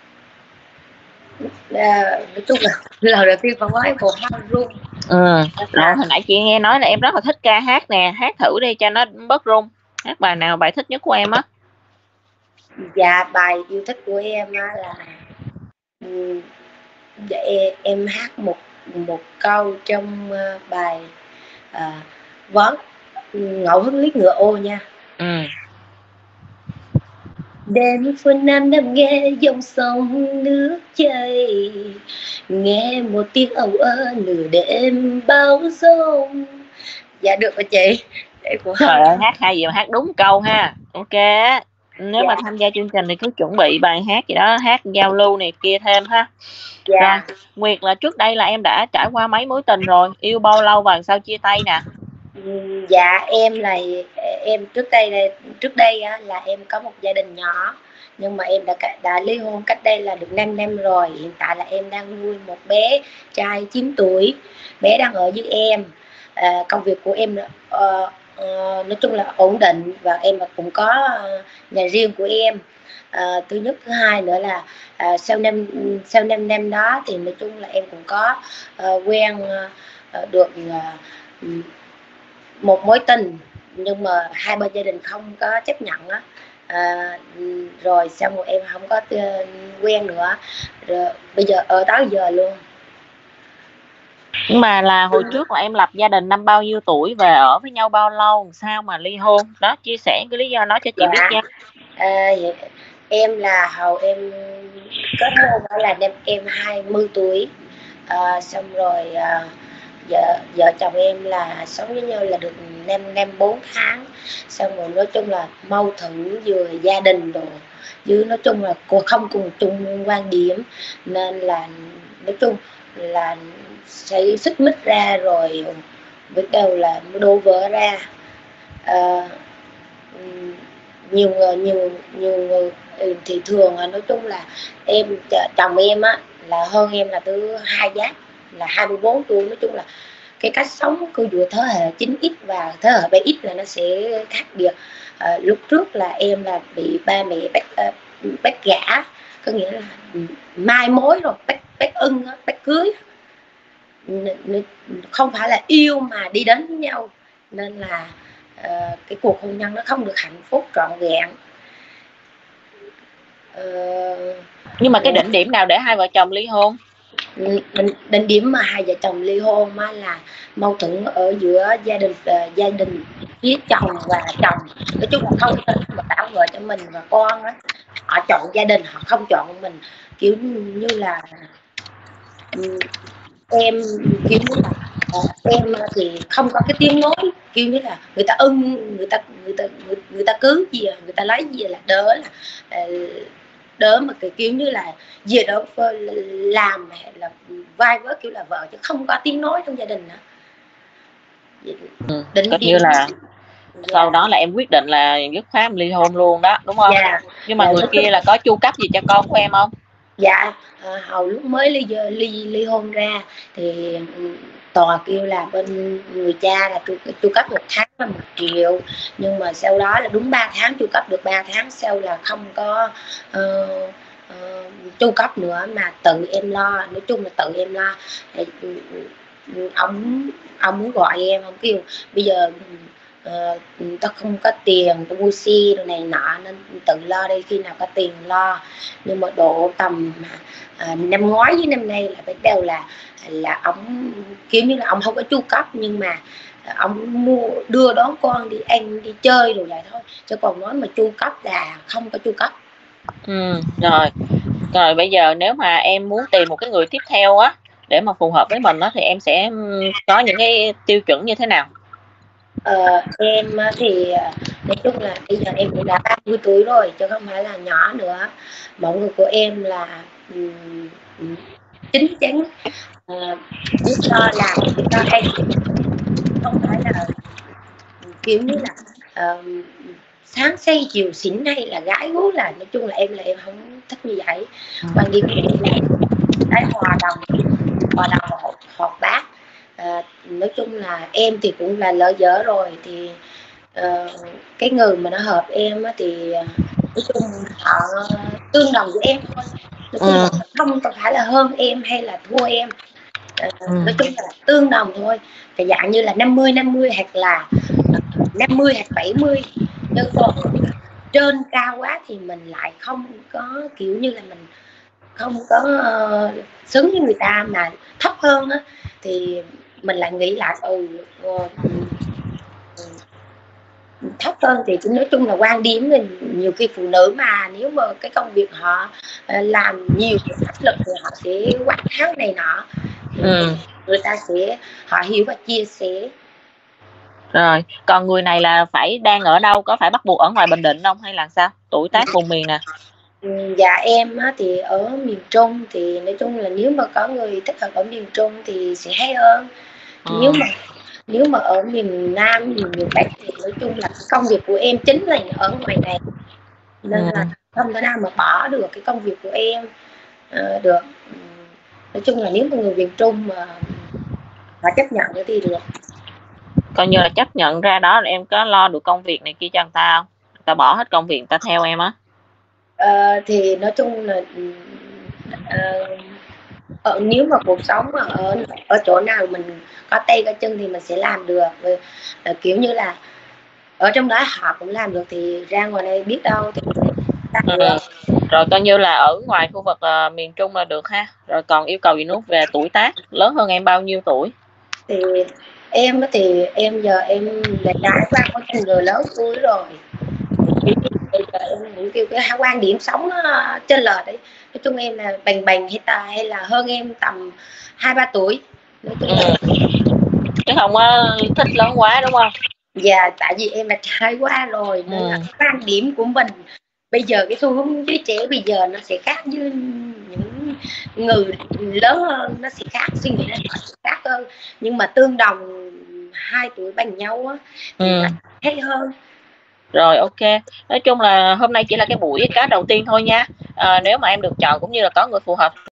nói chung là lần đầu tiên phải nói bộ hát run. Ừ, rồi hồi nãy chị nghe nói là em rất là thích ca hát nè, hát thử đi cho nó bớt run. Hát bài nào bài thích nhất của em á? Dạ, bài yêu thích của em á là để em hát một một câu trong bài uh, vón ngẫu hứng liếc ngựa ô nha. Ừ. Đêm phương Nam nằm nghe dòng sông nước chảy, nghe một tiếng ầu ơ nửa đêm bao giông. Dạ được rồi chị. Để của Trời ơi, hát hay gì mà hát đúng câu ha. Ok. Nếu dạ. mà tham gia chương trình thì cứ chuẩn bị bài hát gì đó, hát giao lưu này kia thêm ha. Dạ. Rồi, Nguyệt là trước đây là em đã trải qua mấy mối tình rồi, yêu bao lâu và sao chia tay nè? Dạ, em là em trước đây trước đây á, là em có một gia đình nhỏ, nhưng mà em đã đã ly hôn cách đây là được năm năm rồi. Hiện tại là em đang nuôi một bé trai chín tuổi, bé đang ở với em. À, công việc của em uh, uh, nói chung là ổn định, và em cũng có uh, nhà riêng của em. À, thứ nhất, thứ hai nữa là à, sau năm sau năm năm đó thì nói chung là em cũng có uh, quen uh, được uh, một mối tình, nhưng mà hai bên gia đình không có chấp nhận á. À, rồi xong rồi em không có quen nữa, rồi bây giờ ở tới giờ luôn. Nhưng mà là hồi trước là em lập gia đình năm bao nhiêu tuổi, về ở với nhau bao lâu, sao mà ly hôn đó, chia sẻ cái lý do đó cho chị dạ. biết nha. À, em là hầu em kết hôn đó là năm em hai mươi tuổi. À, xong rồi à, vợ vợ chồng em là sống với nhau là được năm năm bốn tháng. Xong rồi nói chung là mâu thuẫn vừa gia đình rồi, chứ nói chung là cô không cùng chung quan điểm, nên là nói chung là sẽ xích mích ra, rồi biết đâu là đổ vỡ ra. À, nhiều người nhiều nhiều người thì thường nói chung là em chồng em á là hơn em là từ hai giáp, là hai mươi bốn tuổi. Nói chung là cái cách sống của giữa thế hệ chín x và thế hệ bảy x là nó sẽ khác biệt. À, lúc trước là em là bị ba mẹ bắt bắt gả, có nghĩa là mai mối rồi bắt bắt ưng bắt cưới, không phải là yêu mà đi đến với nhau, nên là uh, cái cuộc hôn nhân nó không được hạnh phúc trọn vẹn. Ờ, Nhưng mà cái đỉnh điểm nào để hai vợ chồng ly hôn? định, định điểm mà hai vợ chồng ly hôn á là mâu thuẫn ở giữa gia đình uh, gia đình phía chồng và chồng, nói chung là không tin mà bảo vệ cho mình và con á, họ chọn gia đình, họ không chọn mình, kiểu như là um, em kiểu như là uh, em thì không có cái tiếng nói, kiểu như là người ta ưng, người ta người ta người, người ta cứ gì người ta lấy gì là đỡ là uh, đỡ mà cái kiểu như là gì đó làm hay là vai vớ kiểu là vợ chứ không có tiếng nói trong gia đình nữa. Ừ, coi như là dạ. Sau đó là em quyết định là dứt khoát em ly hôn luôn đó, đúng không? Dạ. Nhưng mà Dạ, người kia là có chu cấp gì cho con của em không? Dạ, à, hồi lúc mới ly ly ly hôn ra thì tòa kêu là bên người cha là chu, chu cấp một tháng là một triệu, nhưng mà sau đó là đúng ba tháng chu cấp được ba tháng sau là không có uh, uh, chu cấp nữa mà tự em lo, nói chung là tự em lo. Thì, ông ông muốn gọi em, ông kêu bây giờ uh, tao không có tiền tao mua xe đồ này nọ nên tự lo đây, khi nào có tiền lo. Nhưng mà độ tầm uh, năm ngoái với năm nay là bắt đầu là là ông kiểu như là ông không có chu cấp, nhưng mà ông mua đưa đón con đi ăn đi chơi rồi vậy thôi, chứ còn nói mà chu cấp là không có chu cấp. Ừ, rồi rồi bây giờ nếu mà em muốn tìm một cái người tiếp theo á để mà phù hợp với mình á thì em sẽ có những cái tiêu chuẩn như thế nào? Ờ, em thì nói chung là bây giờ em cũng đã ba mươi tuổi rồi chứ không phải là nhỏ nữa. Mọi người của em là um, chín chắn, uh, biết lo làm, biết lo ăn, không phải là kiểu như là uh, sáng say chiều xỉn hay là gái gú, là nói chung là em là em không thích như vậy. Quan điểm của em là cái hòa đồng, hòa đồng và hợp, hợp bác. À, nói chung là em thì cũng là lỡ dở rồi thì uh, cái người mà nó hợp em á, thì nói chung họ tương đồng với em thôi, nói chung là không phải là hơn em hay là thua em, uh, ừ. nói chung là tương đồng thôi, cái dạng như là năm mươi năm mươi hoặc là năm mươi hoặc bảy mươi, nhưng còn trên cao quá thì mình lại không có kiểu như là mình không có uh, xứng với người ta, mà thấp hơn á thì mình lại nghĩ lại ừ, uh, thấp hơn thì cũng nói chung là quan điểm mình nhiều khi phụ nữ mà nếu mà cái công việc họ uh, làm nhiều áp lực thì họ sẽ quát tháo này nọ, ừ. người ta sẽ họ hiểu và chia sẻ. Rồi còn người này là phải đang ở đâu, có phải bắt buộc ở ngoài Bình Định không hay là sao, tuổi tác vùng miền nè? Dạ em á, thì ở miền Trung thì nói chung là nếu mà có người thích hợp ở miền Trung thì sẽ hay hơn. Ừ. Nếu mà nếu mà ở miền Nam, miền, miền Bắc thì nói chung là công việc của em chính là ở ngoài này nên ừ. là không thể nào mà bỏ được cái công việc của em uh, được. Nói chung là nếu mà người miền Trung mà họ chấp nhận thì được. Coi như là chấp nhận ra đó là em có lo được công việc này kia cho người ta không? Người ta bỏ hết công việc người ta theo em á? Ờ, thì nói chung là uh, ở, nếu mà cuộc sống mà ở ở chỗ nào mình có tay có chân thì mình sẽ làm được. Uh, kiểu như là ở trong đó họ cũng làm được thì ra ngoài đây biết đâu thì làm ừ. được. Rồi coi như là ở ngoài khu vực uh, miền Trung là được ha. Rồi còn yêu cầu gì nữa về tuổi tác, lớn hơn em bao nhiêu tuổi? Thì em thì em giờ em đã trải qua quá trình người lớn tuổi rồi, bây giờ em cũng kêu cái quan điểm sống nó trên lệch đấy. Nói chung em là bành bành hay ta hay là hơn em tầm hai ba tuổi, nói chung là... ừ. chứ không có thích lớn quá đúng không? Dạ, tại vì em đã trải qua rồi nên ừ. là quan điểm của mình bây giờ cái xu hướng giới trẻ bây giờ nó sẽ khác với những người lớn hơn, nó sẽ khác, suy nghĩ nó sẽ khác hơn, nhưng mà tương đồng hai tuổi bằng nhau á thì ừ. hay hơn. Rồi ok, nói chung là hôm nay chỉ là cái buổi cá đầu tiên thôi nha. À, nếu mà em được chọn cũng như là có người phù hợp